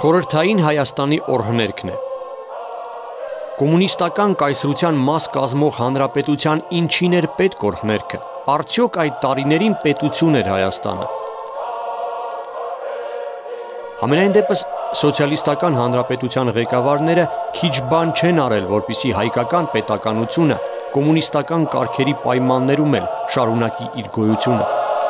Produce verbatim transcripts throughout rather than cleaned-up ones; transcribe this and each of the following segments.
Խորհրդային Հայաստանի օրհներգն է։ Կոմունիստական կայսրության մաս կազմող հանրապետության ինչին էր պետք օրհներգը։ Արդյոք այդ տարիներին պետություն էր Հայաստանը։ Համենայն դեպս սոցիալիստական հանրապետության ղեկավարները քիչ բան չեն արել, որպեսզի հայկական պետականությունը կոմունիստական կարգերի պայմաններում էլ շարունակի իր գոյությունը։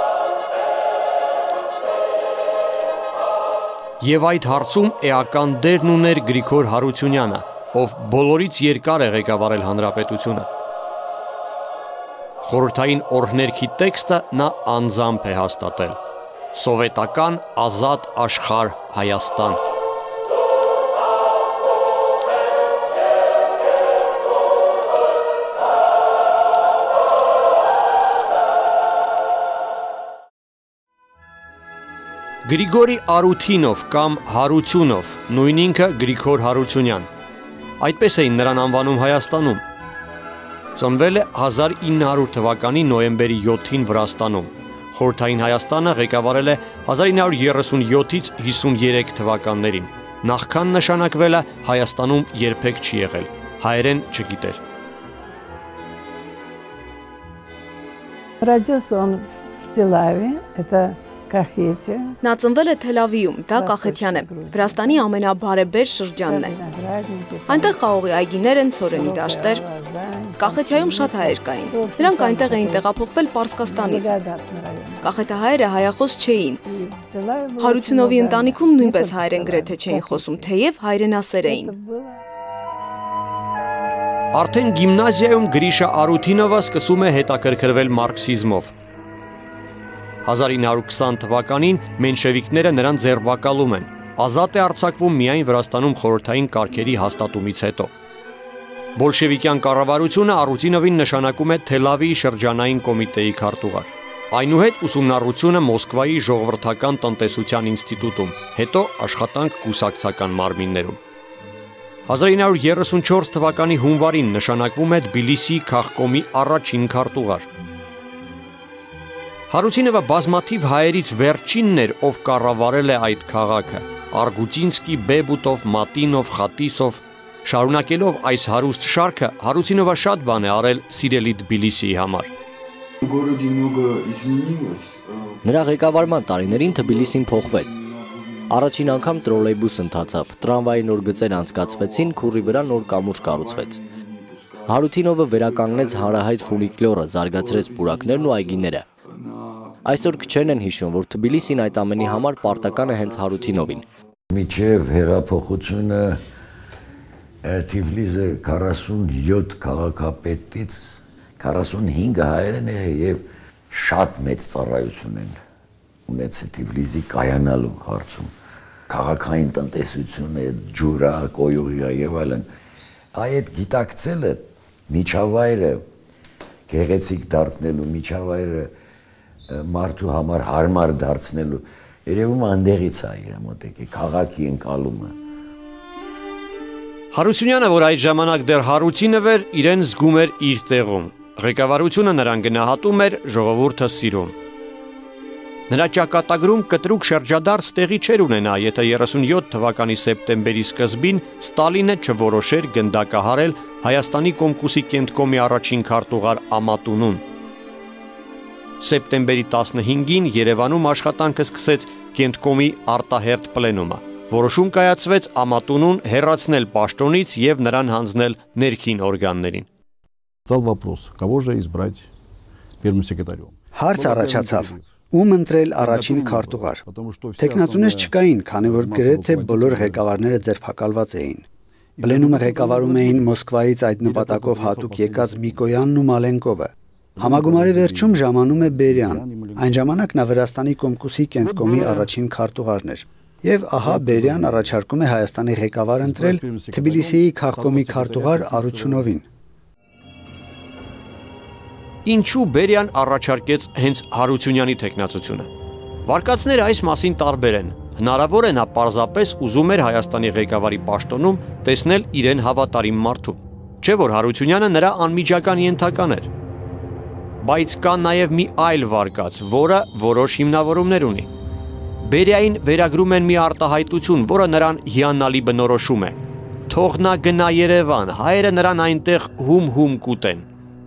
Եվ այդ հարցում էական դերն ուներ Գրիգոր Հարությունյանը, ով բոլորից երկար է ղեկավարել հանրապետությունը։ Խորհրդային օրհներգի տեքստը նա անձամբ է հաստատել. Սովետական ազատ աշխարհ Հայաստան։ Գրիգորի Արութինով կամ Հարությունով, նույն ինքը Գրիգոր Հարությունյան։ Այդպես էին նրան անվանում Հայաստանում։ Ծնվել է հազար ինը հարյուր թվականի նոյեմբերի յոթին Վրաստանում։ Խորհրդային Հայաստանը ղեկավարել է հազար ինը հարյուր երեսունյոթից հիսուներեք թվականներին։ Նախքան նշանակվելը Հայաստանում երբեք չի եղել, հայերեն չգիտեր։ Родился он в Тель-Авиве, это Նա ծնվել է Թել Ավիվում, դա Կախեթյան է, Վրաստանի ամենաբարեբեր շրջանն է։ Այնտեղ խաղողի այգիներ են, ցորենի դաշտեր։ Կախեթյայում շատ հայեր կային։ Նրանք այնտեղ էին տեղափոխվել Պարսկաստանից։ Կախեթահայերը հայախոս չէին։ Հարությունովի ընտանիքում նույնպես հայերեն գրեթե չէին խոսում, թեև հայրենասեր էին։ Արդեն գիմնազիայում Գրիշա Արութինովը սկսում է հետաքրքրվել մարքսիզմով։ հազար ինը հարյուր քսան թվականին մենշևիկները նրան ձերբակալում են, ազատ է արձակվում միայն Վրաստանում խորհրդային կարգերի հաստատումից հետո։ Բոլշևիկյան կառավարությունը Արութինովին նշանակում է Թել Ավիվի շրջանային կոմիտեի քարտուղար։ Այնուհետ ուսումնառությունը Մոսկվայի ժողովրդական տնտեսության ինստիտուտում, հետո աշխատանք կուսակցական մարմիններում։ հազար ինը հարյուր երեսունչորս թվականի հունվարին նշանակվում է Թբիլիսիի քաղկոմի առաջին քարտուղար։ Հարությունովը բազմաթիվ հայերից վերջինն էր, ով կառավարել է այդ քաղաքը։ Արգուտինսկի, Բեբուտով, Մատինով, Խատիսով, շարունակելով այս հարուստ շարքը, Հարությունովը շատ բան է արել սիրելի Թբիլիսիի համար։ Նրա ղեկավարման տարիներին Թբիլիսին փոխվեց։ Առաջին անգամ տրոլեյբուս ընթացավ, տրամվայի նոր գծեր անցկացվեցին, քուռի վրա նոր կամուրջ կառուցվեց։ Հարությունովը վերականգնեց հանրահայտ ֆուլիկլորը, զարգացրեց պուրակներն ու այգիները։ Այսօր քչերն են հիշում, որ Թբիլիսին այդ ամենի համար պարտական է հենց Հարությունովին։ Մինչև հեղափոխությունը Թիֆլիսը քառասունյոթ քաղաքապետից քառասունհինգը հայերն է եւ շատ մեծ ծառայություն են ունեցել Թիֆլիսի կայանալու հարցում։ Քաղաքային տնտեսությունը, ջուրա, կոյուղիա եւ այլն։ Այդ գիտակցելը միջավայրը գեղեցիկ դարձնելու, միջավայրը մարդու համար հարմար դարձնելու երևում անդեղից է իր մոտեկի քաղաքի ընկալումը։ Հարությունյանը, որ այդ ժամանակ դեռ Հարությունով էր, իրեն զգում էր իր տեղում։ Ղեկավարությունը նրան գնահատում էր, ժողովուրդը սիրում։ Նրա ճակատագրում կտրուկ շրջադարձ տեղի չէր ունենա, եթե երեսունյոթ թվականի սեպտեմբերի սկզբին Ստալինը չորոշեր գնդակահարել Հայաստանի Կոմկուսի կենտկոմի առաջին քարտուղար Ամատունուն։ Սեպտեմբերի տասնհինգին Երևանում աշխատանքը սկսեց կենտկոմի արտահերթ պլենումը։ Որոշում կայացվեց Ամատունուն հեռացնել պաշտոնից եւ նրան հանձնել ներքին օրգաններին։ Հարց առաջացավ. ում ընտրել առաջին քարտուղար։ Տեխնատուներ չկային, քանի որ գրեթե բոլոր ղեկավարները ձերբակալված էին։ Պլենումը ղեկավարում էին Մոսկվայից այդ նպատակով հատուկ եկած Միկոյանն ու Մալենկովը։ Համագումարի վերջում ժամանում է Բերյան, այն ժամանակ նա Վրաստանի Կոմկուսի կենտկոմի առաջին քարտուղարն էր։ Եվ ահա Բերյան առաջարկում է Հայաստանի ղեկավար ընտրել Թբիլիսիի քաղկոմի քարտուղար Արությունովին։ Ինչու Բերյան առաջարկեց հենց Հարությունյանի թեկնածությունը։ Վարկածները այս մասին տարբեր են։ Հնարավոր է նա պարզապես ուզում էր Հայաստանի ղեկավարի պաշտոնում տեսնել իրեն հավատարիմ մարդու։ Չէ՞ որ Հարությունյանը նրա անմիջական ենթական էր։ Բայց կա նաև մի այլ վարկած, որը որոշ հիմնավորումներ ունի։ Բերիային վերագրում են մի արտահայտություն, որը նրան հիանալի բնորոշում է։ Թող նա գնա Երևան, հայերը նրան այնտեղ հում-հում կուտեն։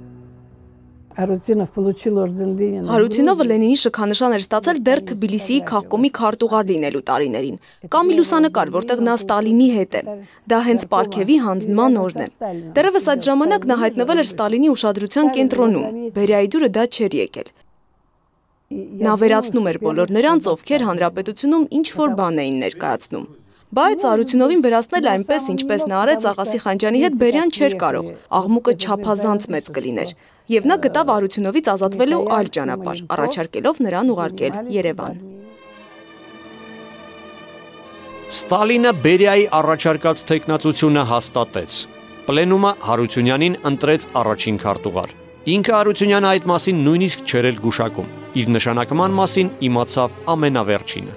Արությունովը Լենինի շքանշան էր ստացել դեռ Թբիլիսիի քաղկոմի քարտուղար լինելու տարիներին, կամ մի լուսանկար, որտեղ նա Ստալինի հետ է։ Դա հենց Պարքևի հանձնման օրն է։ Դեռևս այդ ժամանակ նա հայտնվել էր Ստալինի ուշադրության կենտրոնում, Բերիայի դուրը դա չէր եկել։ Նա վերացնում էր բոլոր նրանց, ովքեր հանրապետությունում ինչ-որ բան էին ներկայացնում։ Բայց Արությունովին վերացնել այնպես, ինչպես նա արեց Աղասի Խանջյանի հետ, Բերյան չէր կարող, աղմուկը չափազանց մեծ կլիներ, եւ նա գտավ Արությունովից ազատվելու այլ ճանապարհ, առաջարկելով նրան ուղարկել Երևան։ Ստալինը Բերիայի առաջարկած թեկնածությունը հաստատեց։ Պլենումը Հարությունյանին ընտրեց առաջին քարտուղար։ Ինքը Արությունյանը այդ մասին նույնիսկ չէր էլ գուշակում։ Իր նշանակման մասին իմացավ ամենավերջինը։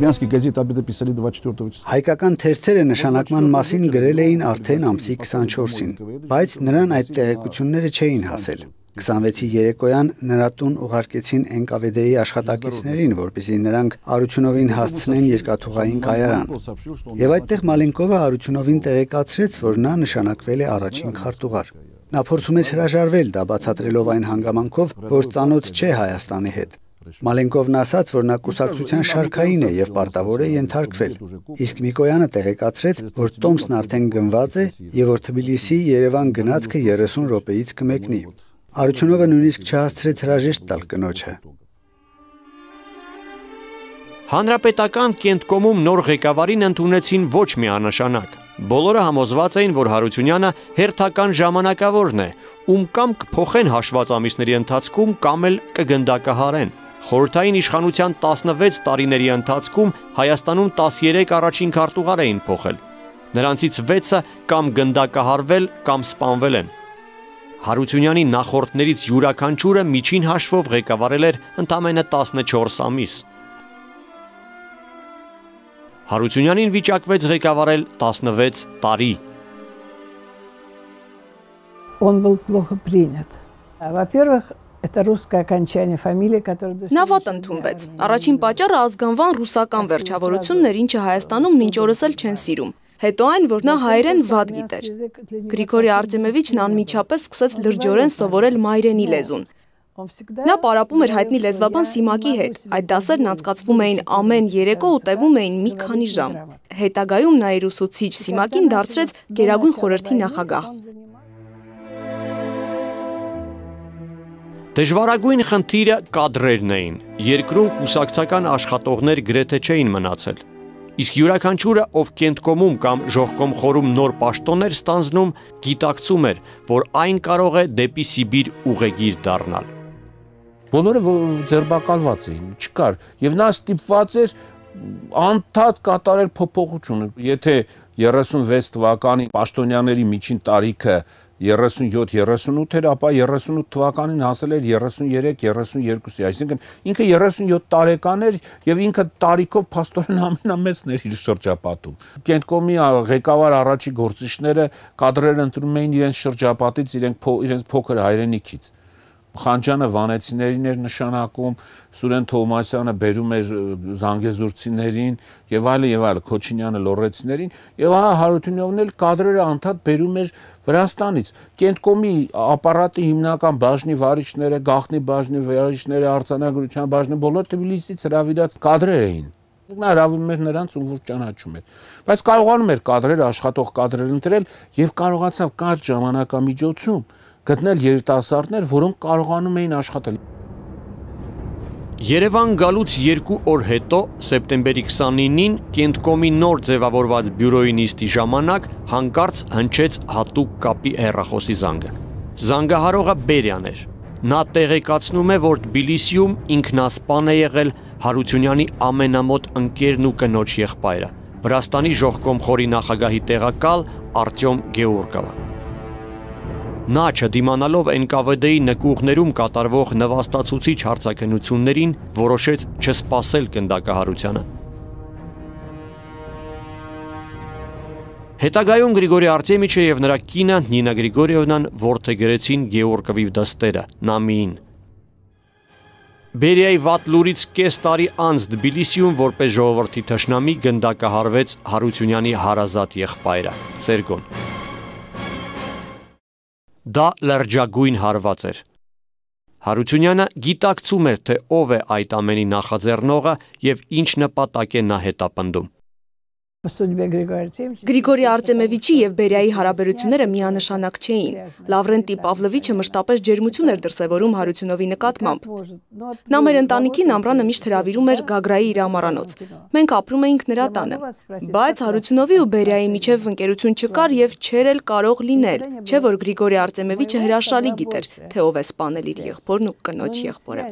Հայկական թերթերը նշանակման մասին գրել էին արդեն ամսի քսանչորսին, բայց նրան այդ տեղեկությունները չէին հասել։ քսանվեցի երեկոյան նրա տուն ուղարկեցին Էն Կ V D-ի աշխատակիցներին, որպեսզի նրանք Արությունովին հասցնեն երկաթուղային կայարան։ Եվ այդտեղ Մալենկովը Արությունովին տեղեկացրեց, որ նա նշանակվել է առաջին քարտուղար։ Նա փորձում էր հրաժարվել, դա բացատրելով այն հանգամանքով, որ ծանոթ չէ Հայաստանի հետ։ Մալենկովն ասաց, որ նա կուսակցության շարքային է եւ պարտավոր է ենթարկվել։ Իսկ Միկոյանը տեղեկացրեց, որ տոմսն արդեն գնված է եւ որ Թբիլիսի Երևան գնացքը երեսուն րոպեից կմեկնի։ Արությունովը նույնիսկ չհասցրեց հրաժեշտ տալ կնոջը։ Հանրապետական Կենտկոմում նոր ղեկավարին ընդունեցին ոչ միանշանակ։ Բոլորը համոզված էին, որ Հարությունյանը հերթական ժամանակավորն է, ում կամ կփոխեն հաշված ամիսների ընթացքում, կամ էլ կգնդակահարեն։ Խորհրդային իշխանության տասնվեց տարիների ընթացքում Հայաստանում տասներեք առաջին քարտուղար էին փոխել։ Նրանցից վեցը կամ գնդակահարվել, կամ սպանվել են։ Հարությունյանի նախորդներից յուրաքանչյուրը միջին հաշվով ղեկավարել էր ընդամենը տասնչորս ամիս։ Հարությունյանին վիճակվեց ղեկավարել տասնվեց տարի։ Он был плохо принят. Во-первых, это русское окончание фамилии, которое... Նա վատ ընդունվեց։ Առաջին պատճառը ազգանվան ռուսական վերջավորությունն էր, ինչը Հայաստանում մինչ օրս էլ չեն սիրում։ Հետո այն, որ նա հայերեն վատ գիտեր։ Գրիգորի Արտեմևիչն անմիջապես սկսեց լրջորեն սովորել մայրենի լեզուն։ Նա պարապում էր հայտնի լեզվաբան Սիմակի հետ։ Այդ դասերն անցկացվում էին ամեն երեկո ու տևում էին մի քանի ժամ։ Հետագայում նա իր ուսուցիչ Սիմակին դարձրեց Գերագույն խորհրդի նախագահ։ Դժվարագույն խնդիրը կադրերն էին։ Երկրում կուսակցական աշխատողներ գրեթե չէին մնացել։ Իսկ յուրաքանչյուրը, ով Կենտկոմում կամ Ժողկոմ խորում նոր պաշտոն էր ստանձնում, գիտակցում էր, որ այն կարող է դեպի Սիբիր ուղեգիր դառնալ։ Բոլորը ձերբակալված էին, չկար, եւ նա ստիպված էր անդադ կատարել փոփոխություն։ Եթե երեսունվեց թվականի պաշտոնյաների միջին տարիքը երեսունյոթ երեսունութ էր, ապա երեսունութ թվականին հասել էր երեսունյերեք երեսունյոթի, այսինքն ինքը երեսունյոթ տարեկան էր եւ ինքը տարիքով փաստորեն ամենամեծն էր իր շրջապատում։ Կենտկոմի ղեկավար առաջի գործիչները կադրեր ընտրում էին իրենց շրջապատից, իրենք իրենց փոքր հայրենիքից։ Խանջյանը վանեցիներին էր նշանակում, Սուրեն Թովմասյանը բերում էր զանգեզուրցիներին եւ այլն եւ այլն, Քոչինյանը լոռեցիներին եւ ահա Հարությունյովն էլ կադրերը անդադ բերում էր Վրաստանից։ Կենտկոմի ապարատի հիմնական բաժնի վարիչները, գաղտնի բաժնի վարիչները, արձանագրության բաժնի բոլոր Թբիլիսից հրավիրած կադրեր էին։ Նա հրավիրում էր նրանց, ում որ ճանաչում էր։ Բայց կարողանում էր կադրերը, աշխատող կադրեր ընտրել եւ կարողացավ կարճ ժամանակամիջոցում գտնել երիտասարդներ, որոնք կարողանում էին աշխատել։ Երևան գալուց երկու օր հետո, սեպտեմբերի քսանինին, Կենտկոմի նոր ձևավորված բյուրոյի նիստի ժամանակ հանկարծ հնչեց հատուկ կապի հեռախոսի զանգը։ Զանգահարողը Բերյան էր։ Նա տեղեկացնում է, որ Թբիլիսիում ինքնասպան է եղել Հարությունյանի ամենամոտ ընկերն ու կնոջ եղբայրը, Վրաստանի Ժողկոմ խորի նախագահի տեղակալ Արտյոմ Գեորգովը։ Նա չդիմանալով Էն Կ V D-ի նկուղներում կատարվող նվաստացուցիչ հարցաքննություններին որոշեց չսպասել գնդակահարությանը։ Հետագայում Գրիգորի Արտեմիչը եւ նրա կինը Նինա Գրիգորիևնան որդեգրեցին Գեորգովի դստերը, Նամիին։ Բերիայի վատ լուրից կես տարի անց Թբիլիսիում որպես ժողովրդի թշնամի գնդակահարվեց Հարությունյանի հարազատ եղբայրը Սերգոն։ Դա լրջագույն հարված էր։ Հարությունյանը գիտակցում էր, թե ով է այդ ամենի նախաձեռնողը եւ ինչ նպատակ է նա հետապնդում։ Գրիգորի Արտեմևիչի եւ Բերիայի հարաբերությունները միանշանակ չէին։ Լավրենտի Պավլովիչը մշտապես ջերմություն էր դրսևորում Հարությունովի նկատմամբ։ Նա մեր ընտանիքին ամռանը միշտ հրավիրում էր Գագրայի իր ամառանոց։ Մենք ապրում էինք նրա տանը։ Բայց Հարությունովի ու Բերիայի միջև ընկերություն չկար եւ չէր էլ կարող լինել, չէ՞ որ Գրիգորի Արտեմևիչը հրաշալի գիտեր, թե ով է սպանել իր եղբորն ու կնոջ եղբորը։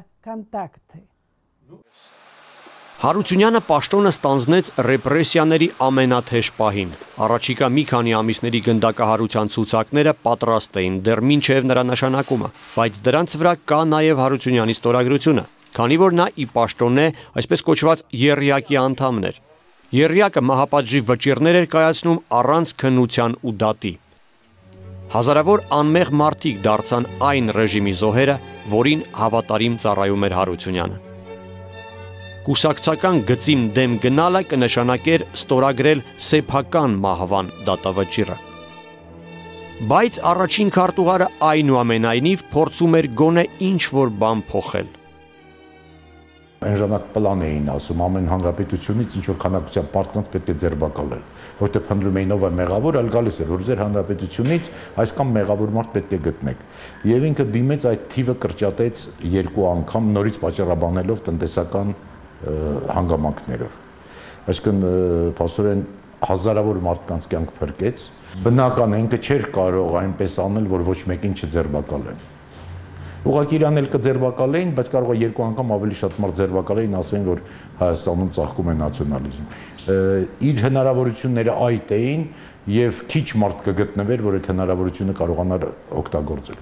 Հարությունյանը պաշտոնը ստանձնեց ռեպրեսիաների ամենաթեժ պահին։ Առաջիկա մի քանի ամիսների գնդակահարության ցուցակները պատրաստ էին դեռ մինչև նրա նշանակումը, բայց դրանց վրա կա նաև Հարությունյանի ստորագրությունը, քանի որ նա ի պաշտոն է այսպես կոչված եռյակի անդամն էր։ Եռյակը մահապատժի վճիռներ էր կայացնում առանց քննության ու դատի։ Հազարավոր անմեղ մարդիկ դարձան այն ռեժիմի զոհերը, որին հավատարիմ ծառայում էր Հարությունյանը։ Կուսակցական գծին դեմ գնալը կնշանակեր ստորագրել սեփական մահվան դատավճիռը։ Բայց առաջին քարտուղարը այնուամենայնիվ փորձում էր գոնե ինչ-որ բան փոխել։ Այն ժամանակ պլան էին ասում ամեն հանրապետությունից ինչ-որ քանակությամբ մարդկանց պետք է ձերբակալել, որտեղ փնտրում էին ով է մեղավոր, այլ գալիս էր, որ ձեր հանրապետությունից այսքան մեղավոր մարդ պետք է գտնեք։ Եվ ինքը դիմեց այդ թիվը կրճատեց երկու անգամ նորից պատճառաբանելով տնտեսական հանգամանքներով։ Այսինքն փաստորեն հազարավոր մարդկանց կյանք փրկեց։ Բնական է ինքը չէր կարող այնպես անել, որ ոչ մեկին չձերբակալեն։ Ուղղակի իրան էլ կձերբակալեին, բայց կարող է երկու անգամ ավելի շատ մարդ ձերբակալեին, ասեն, որ Հայաստանում ծաղկում է նացիոնալիզմ։ Իր հնարավորությունները այդ էին եւ քիչ մարդ կգտնվեր, որ այդ հնարավորությունը կարողանար օգտագործել։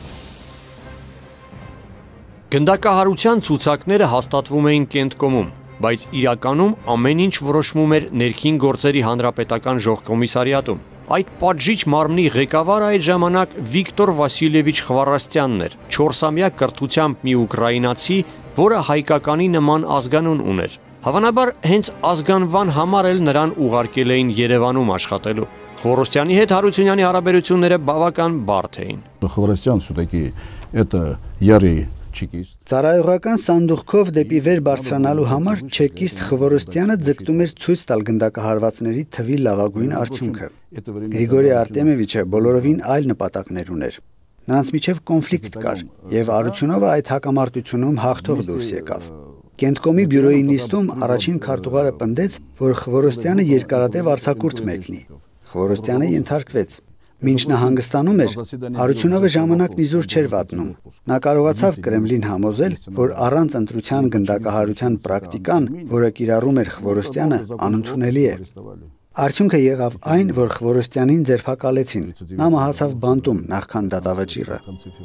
Գնդակահարության ցուցակները հաստատվում էին Կենտկոմում, բայց իրականում ամեն ինչ որոշվում էր ներքին գործերի հանրապետական ժողկոմիսարիատում։ Այդ պատժիչ մարմնի ղեկավարը այդ ժամանակ Վիկտոր Վասիլևիչ Խվարաստյանն էր, չորսամյա կրթությամբ մի ուկրաինացի, որը հայկականի նման ազգանուն ուներ։ Հավանաբար հենց ազգանվան համար էլ նրան ուղարկել էին Երևանում աշխատելու։ Խորոստյանի հետ Հարությունյանի հարաբերությունները բավական բարդ էին։ Խվարաստյան все-таки это ярый չեկիստ։ Ծառայողական սանդուղքով դեպի վեր բարձրանալու համար չեկիստ Խվորոստյանը ձգտում էր ցույց տալ գնդակահարվածների թվի լավագույն արդյունքը։ Գրիգորի Արտեմևիչը բոլորովին այլ նպատակներ ուներ։ Նրանց միջև կոնֆլիկտ կար, եւ Արությունովը այդ հակամարտությունում հաղթող դուրս եկավ։ Կենտկոմի բյուրոյի նիստում առաջին քարտուղարը պնդեց, որ Խվորոստյանը երկարատև արձակուրդ մեկնի։ Խվորոստյանը ենթարկվեց։ Մինչ նա հանգստանում էր, Արությունովը ժամանակ մի զուր չէր վատնում։ Նա կարողացավ Կրեմլին համոզել, որ առանց ընտրության գնդակահարության պրակտիկան, որը կիրառում էր Խվորոստյանը, անընդունելի է։ Արդյունքը եղավ այն, որ Խվորոստյանին ձերբակալեցին։ Նա մահացավ բանտում նախքան դատավճիռը։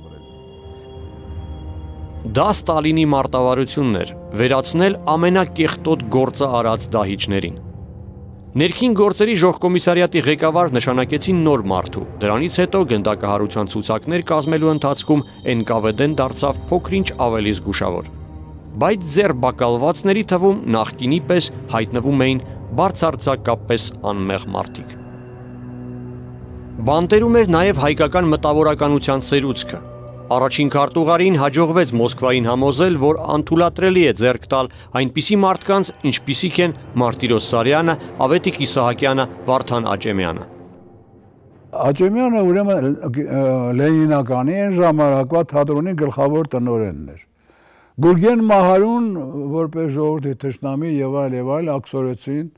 Դա Ստալինի մարտավարությունն էր՝ վերացնել ամենակեղտոտ գործը արած դահիճներին։ Ներքին գործերի ժողկոմիսարիատի ղեկավար նշանակեցին նոր մարդու։ Դրանից հետո գնդակահարության ցուցակներ կազմելու ընթացքում Էն Կ V D-ն դարձավ փոքրինչ ավելի զգուշավոր։ Բայց ձերբակալվածների թվում նախկինի պես հայտնվում էին բարձրացակապես անմեղ մարդիկ։ Բանտերում էր նաև հայկական մտավորականության սերուցքը։ Առաջին քարտուղարին հաջողվեց Մոսկվային համոզել, որ անթույլատրելի է ձեռք տալ այնպիսի մարդկանց, ինչպիսիք են Մարտիրոս Սարյանը, Ավետիք Իսահակյանը, Վարդան Աճեմյանը։ Աճեմյանը ուրեմն Լենինականի այն ժամանակվա թատրոնի գլխավոր տնօրենն էր։ Գուրգեն Մահարուն, որպես ժողովրդի թշնամի եւ այլ եւ այլ աքսորեցին,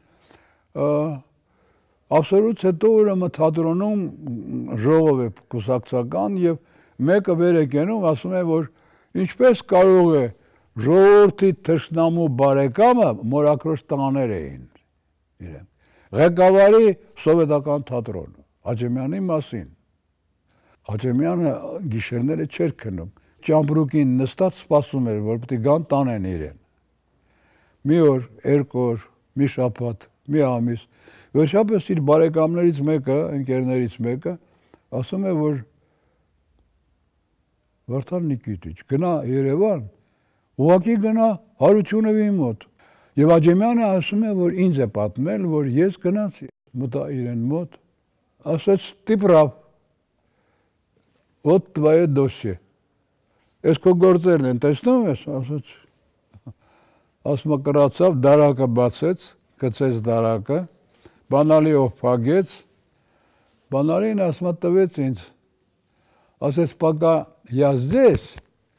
աբսոլյուտ հետո ուրեմն թատրոնում ժողով է կուսակցական եւ մեկը վեր է կենում, ասում է, որ ինչպես կարող է ժողովրդի թշնամու բարեկամը մորակրոշ տղաներ էին իրեն։ Ղեկավարի սովետական թատրոնը, Աճեմյանի մասին։ Աճեմյանը գիշերները չէր քնում, ճամբրուկին նստած սպասում էր, որ պետք է գան տանեն իրեն։ Մի օր, երկու օր, մի շաբաթ, մի ամիս, վերջապես իր բարեկամներից մեկը, ընկերներից մեկը, ասում է, որ Վարդան Նիկիտիչ, գնա Երևան ուղղակի գնա Հարությունովի մոտ։ Եվ Աջեմյանը ասում է, որ ինձ է պատմել, որ ես գնացի, մտա իրեն մոտ, ասաց, «Ты прав, вот твое досье». Ես քո գործերն են, տեսնում ես, ասաց, ասում է կրացավ, դարակը բացեց, գցեց դարակը, բանալիով փակեց, բանալին ասում է տվեց ինձ, ասաց, пока я здесь,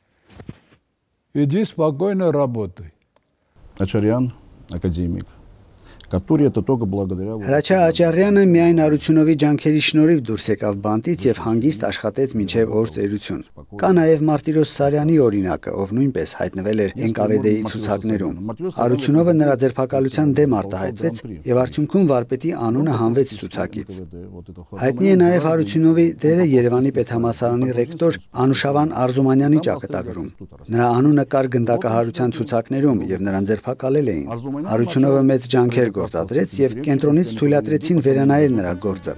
иди спокойно работай. Ачарյան, академիկ, который это только благодаря... Հրաչյա Աչարյանը միայն Արությունովի ջանքերի շնորհիվ դուրս եկավ բանտից եւ հանգիստ աշխատեց մինչեւ օր ծերություն։ Կա նաեւ Մարտիրոս Սարյանի օրինակը, ով նույնպես հայտնվել էր Էն Կ V D-ի ցուցակներում։ Արությունովը նրա ձերբակալության դեմ արտահայտվեց եւ արդյունքում վարպետի անունը հանվեց ցուցակից։ Հայտնի է նաեւ Արությունովի դերը Երևանի պետհամալսարանի ռեկտոր Անուշավան Արզումանյանի ճակատագրում։ Նրա անունը կար գնդակահարության ցուցակներում եւ նրան ձերբակալել էին։ Արությունովը մեծ ջանքեր գործադրեց եւ կենտրոնից թույլատրեցին վերանայել նրա գործը։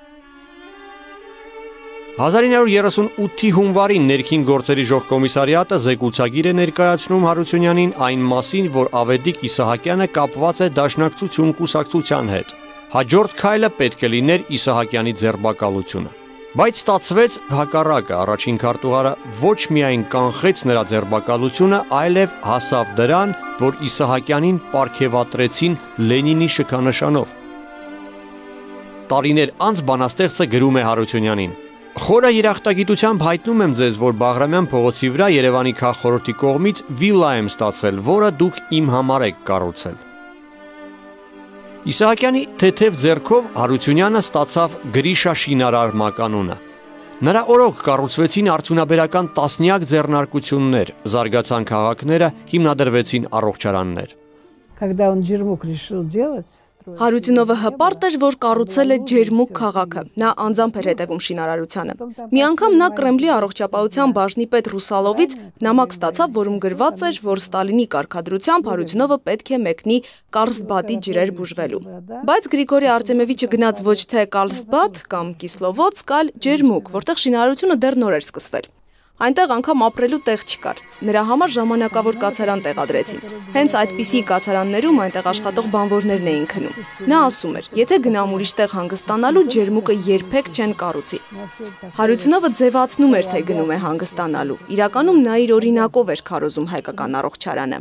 հազար ինը հարյուր երեսունութի հունվարին ներքին գործերի ժողկոմիսարիատը զեկուցագիր է ներկայացնում Հարությունյանին այն մասին, որ Ավետիք Իսահակյանը կապված է դաշնակցություն կուսակցության հետ։ Հաջորդ քայլը պետք է լիներ Իսահակյանի ձերբակալությունը։ Բայց ստացվեց հակառակը, առաջին քարտուղարը ոչ միայն կանխեց նրա ձերբակալությունը, այլև հասավ դրան, որ Իսահակյանին պարգևատրեցին Լենինի շքանշանով։ Տարիներ անց բանաստեղծը գրում է Հարությունյանին. Խորը երախտագիտությամբ հայտնում եմ ձեզ, որ Բաղրամյան փողոցի վրա Երևանի քաղաքորոշի կողմից վիլլա եմ ստացել, որը դուք իմ համար եք կառուցել։ Իսահակյանի թեթև ձեռքով Հարությունյանը ստացավ Գրիշա շինարար մականունը։ Նրա օրոք կառուցվեցին արդյունաբերական տասնյակ ձեռնարկություններ, զարգացան քաղաքները, հիմնադրվեցին առողջարաններ։ Когда он Джермук решил делать, Հարությունովը հպարտ էր, որ կառուցել է ջերմուկ քաղաքը։ Նա անձամբ էր հետևում շինարարությանը։ Մի անգամ նա Կրեմլի առողջապահության բաժնի պետ Ռուսալովից նամակ ստացավ, որում գրված էր, որ Ստալինի կարգադրությամբ Հարությունովը պետք է մեկնի Կարլսբադի ջրեր բուժվելու։ Բայց Գրիգորի Արտեմևիչը գնաց ոչ թե Կարլսբադ կամ Կիսլովոց, այլ ջերմուկ, որտեղ շինարարությունը դեռ նոր էր սկսվել։ Այնտեղ անգամ ապրելու տեղ չկար։ Նրա համար ժամանակավոր կացարան տեղադրեցին։ Հենց այդպիսի կացարաններում այնտեղ աշխատող բանվորներն էին քնում։ Նա ասում էր, եթե գնամ ուրիշ տեղ հանգստանալու, ջերմուկը երբեք չեն կառուցի։ Հարությունովը ձևացնում էր, թե գնում է հանգստանալու։ Իրականում նա իր օրինակով էր քարոզում հայկական առողջարանը։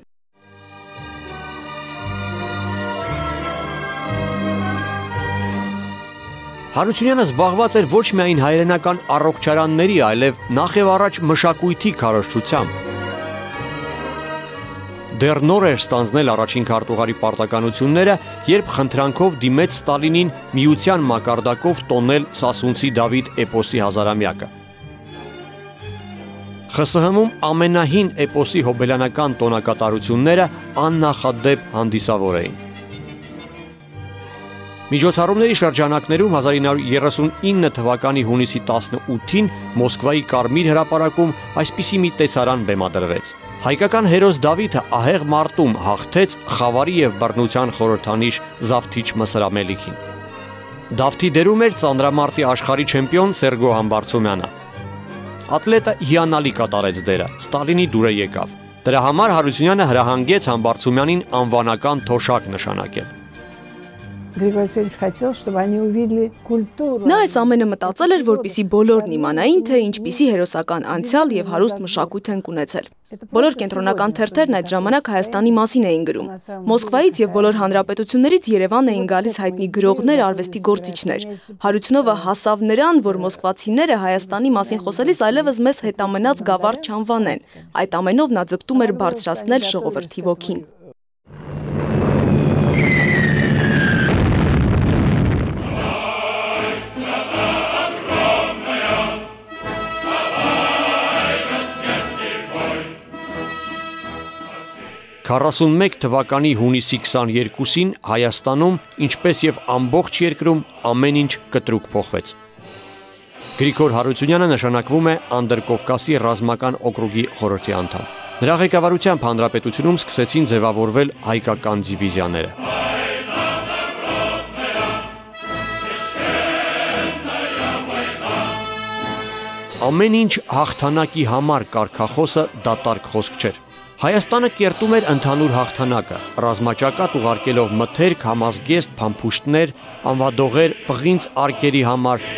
Հարությունյանը զբաղված էր ոչ միայն հայրենական առողջարանների, այլև նախ եւ առաջ մշակույթի քարոզչությամբ։ Դեռ նոր էր ստանձնել առաջին քարտուղարի պարտականությունները, երբ խնդրանքով դիմեց Ստալինին միության մակարդակով տոնել Սասունցի Դավիթ էպոսի հազարամյակը։ Խ ՍՀՄ-ում ամենահին էպոսի հոբելյանական տոնակատարությունները աննախադեպ հանդիսավոր էին։ Միջոցառումների շրջանակներում հազար ինը հարյուր երեսունինը թվականի հունիսի տասնութին Մոսկվայի Կարմիր հրապարակում այսպիսի մի տեսարան բեմադրվեց։ Հայկական հերոս Դավիթը ահեղ մարտում հաղթեց խավարի եւ բռնության խորհրդանիշ Զավթիչ Մսրամելիքին։ Դավթի դերում էր ծանրամարտի աշխարհի չեմպիոն Սերգո Համբարձումյանը։ Ատլետը հիանալի կատարեց դերը, Ստալինի դուրը եկավ։ Դրա համար Հարությունյանը հրահանգեց Համբարձումյանին անվանական թոշակ նշանակել։ Григорий Алексеевич хотел, чтобы они увидели культуру. Նա այս ամենը մտածել էր, որպեսզի բոլորն իմանային, թե ինչպիսի հերոսական անցյալ եւ հարուստ մշակույթ են ունեցել։ Բոլոր կենտրոնական թերթերն այդ ժամանակ Հայաստանի մասին էին գրում։ Մոսկվայից եւ բոլոր հանրապետություններից Երևան էին գալիս հայտնի գրողներ, արվեստի գործիչներ։ Հարությունովը հասավ նրան, որ մոսկվացիները Հայաստանի մասին խոսելիս այլևս մեզ հետամնաց գավառ չանվանեն։ Այդ ամենով նա ձգտում էր բարձրացնել ժողովրդի ոգին։ քառասունմեկ թվականի հունիսի քսաներկուսին Հայաստանում, ինչպես եւ ամբողջ երկրում ամեն ինչ կտրուկ փոխվեց։ Գրիգոր Հարությունյանը նշանակվում է Անդրկովկասի ռազմական օկրուգի խորհրդի անդամ։ Նրա ղեկավարությամբ հանրապետությունում սկսեցին ձևավորվել հայկական դիվիզիաները։ Ամեն ինչ հաղթանակի համար կարգախոսը դատարկ խոսք չէր։ Հայաստանը կերտում էր ընդհանուր հաղթանակը, ռազմաճակատ ուղարկելով մթերք, համազգեստ, փամփուշտներ, անվադողեր, պղինձ արկերի համար։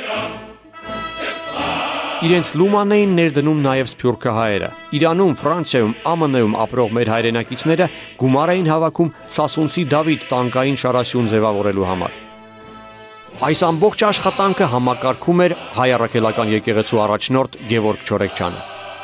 Իրենց լուման էին ներդնում նաև սփյուռքահայերը։ Իրանում, Ֆրանսիայում, Α M N-ում ապրող մեր հայրենակիցները գումար էին հավաքում Սասունցի Դավիթ տանկային շարասյուն ձևավորելու համար։ Այս ամբողջ աշխատանքը համակարգում էր հայ առաքելական եկեղեցու առաջնորդ Գևորգ Չորեքչյանը։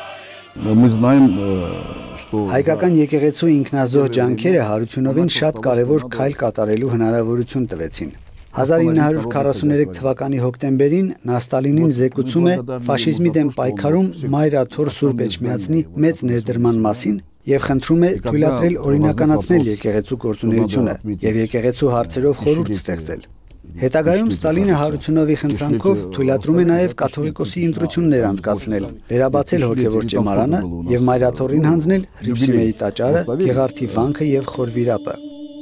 Հայկական եկեղեցու ինքնազոհ ջանքերը Հարությունովին շատ կարևոր քայլ կատարելու հնարավորություն տվեցին։ հազար ինը հարյուր քառասուներեք թվականի հոկտեմբերին նա Ստալինին զեկուցում է ֆաշիզմի դեմ պայքարում Մայր Աթոռ Սուրբ Էջմիածնի մեծ ներդրման մասին եւ խնդրում է թույլատրել օրինականացնել եկեղեցու գործունեությունը եւ եկեղեցու հարցերով խորհուրդ ստեղծել։ Հետագայում Ստալինը Հարությունովի խնդրանքով թույլատրում է նաև կաթողիկոսի ընտրություններ անցկացնել, վերաբացել հոգևոր ճեմարանը եւ Մայր Աթոռին հանձնել Հրիփսիմեի տաճարը, Գեղարդի վանքը եւ Խորվիրապը։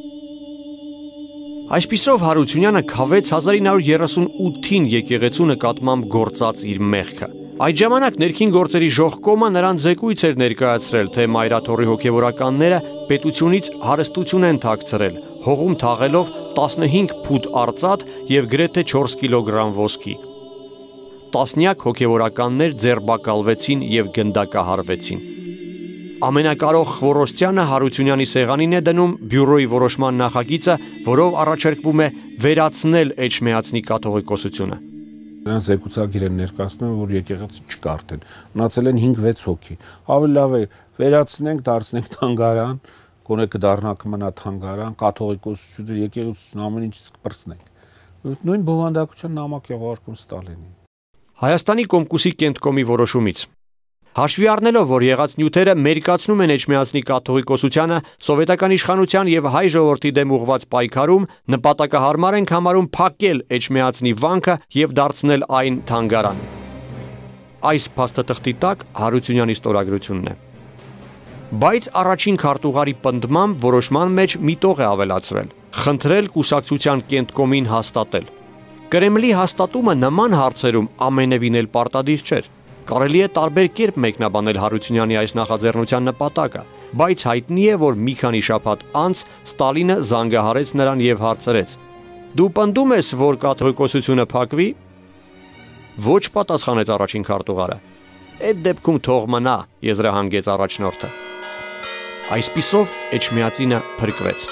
Այսպիսով Հարությունյանը քավեց հազար ինը հարյուր երեսունութին եկեղեցու նկատմամբ գործած իր մեղքը։ Այդ ժամանակ ներքին գործերի ժողկոմը նրան զեկույց էր ներկայացրել, թե Մայր Աթոռի հոգևորականները պետությունից հարստություն են թաքցրել, հողում թաղելով տասնհինգ փուտ արծաթ եւ գրեթե չորս կիլոգրամ ոսկի։ Տասնյակ հոգևորականներ ձերբակալվեցին եւ գնդակահարվեցին։ Ամենակարող Խորոսյանը Հարությունյանի սեղանին է դնում բյուրոյի որոշման նախագիծը, որով առաջարկվում է վերացնել Էջմիածնի կաթողիկոսությունը։ Նրանց զեկուցակիր են ներկայացնում, որ եկեղեցի չկա արդեն, մնացել են հինգ վեց հոգի։ Ավելի լավ է վերացնենք, դարձնենք թանգարան, գոնե կդառնա կմնա թանգարան, կաթողիկոսությունը եկեղեցին ամեն ինչից կպրծնենք։ Նույն բովանդակության նամակ է ուղարկում Ստալինին։ Հայաստանի Կոմկուսի կենտկոմի որոշումից Հաշվի առնելով, որ եղած նյութերը մերկացնում են Էջմիածնի կաթողիկոսությանը, սովետական իշխանության եւ հայ ժողովրդի դեմ ուղղված պայքարում, նպատակահարմար ենք համարում փակել Էջմիածնի վանքը եւ դարձնել այն թանգարան։ Այս փաստաթղթի տակ Հարությունյանի ստորագրությունն է։ Բայց առաջին քարտուղարի պնդմամբ որոշման մեջ մի տող է ավելացրել. խնդրել կուսակցության կենտկոմին հաստատել։ Կրեմլի հաստատումը նման հարցերում ամենևին էլ պարտադիր չէր։ Կարելի է տարբեր կերպ մեկնաբանել Հարությունյանի այս նախաձեռնության նպատակը, բայց հայտնի է, որ մի քանի շաբաթ անց Ստալինը զանգահարեց նրան եւ հարցրեց. Դու պնդում ես, որ կաթողիկոսությունը փակվի։ Ոչ, պատասխանեց առաջին քարտուղարը։ Այդ դեպքում թող մնա, եզրահանգեց առաջնորդը։ Այսպիսով Էջմիածինը փրկվեց։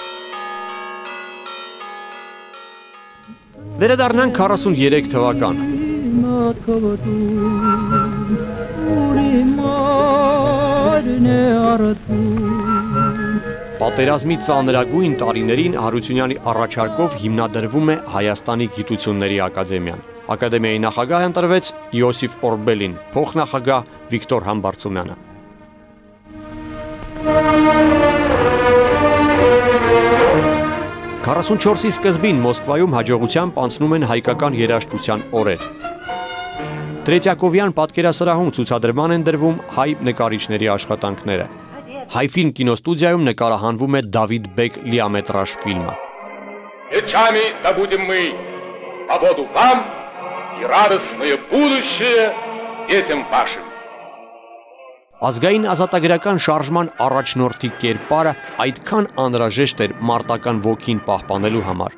Վերադառնանք քառասուններեք թվական։ Պատերազմի ծանրագույն տարիներին Հարությունյանի առաջարկով հիմնադրվում է Հայաստանի գիտությունների ակադեմիան։ Ակադեմիայի նախագահ ընտրվեց Յոսիֆ Օրբելին, փոխնախագահ Վիկտոր Համբարձումյանը։ քառասունչորսի սկզբին Մոսկվայում հաջողությամբ անցնում են հայկական երաժշտության օրեր։ Տրետյակովյան պատկերասրահում ցուցադրման են դրվում հայ նկարիչների աշխատանքները։ Հայֆիլմ կինոստուդիայում նկարահանվում է Դավիթ Բեկ լիամետրաժ ֆիլմը։ Мечами добудем мы свободу вам и радостное будущее детям вашим։ Ազգային ազատագրական շարժման առաջնորդի կերպարը այդքան անհրաժեշտ էր մարտական ոգին պահպանելու համար։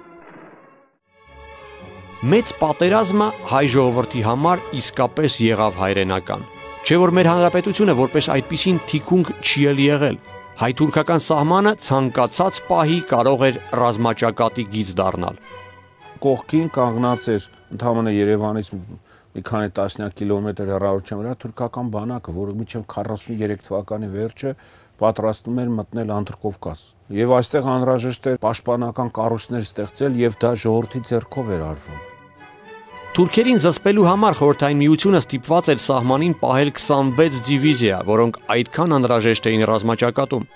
Մեծ պատերազմը հայ ժողովրդի համար իսկապես եղավ հայրենական։ Չէ որ մեր հանրապետությունը որպես այդպիսին թիկունք չի էլ եղել։ Հայ-թուրքական սահմանը ցանկացած պահի կարող էր ռազմաճակատի գիծ դառնալ։ Կողքին կանգնած էր ընդհանրապես Երևանից մի քանի տասնյակ կիլոմետր հեռավորության վրա թուրքական բանակը, որը մինչև քառասուններեք թվականի վերջը պատրաստվում էր մտնել Անդրկովկազ։ Եվ այստեղ անհրաժեշտ էր պաշտպանական կառույցներ ստեղծել եւ դա ժողովրդի ձեռքով էր արվում։ Թուրքերին զսպելու համար Խորհրդային Միությունը ստիպված էր սահմանին պահել քսանվեց դիվիզիա, որոնք այդքան անհրաժեշտ էին ռազմաճակատում։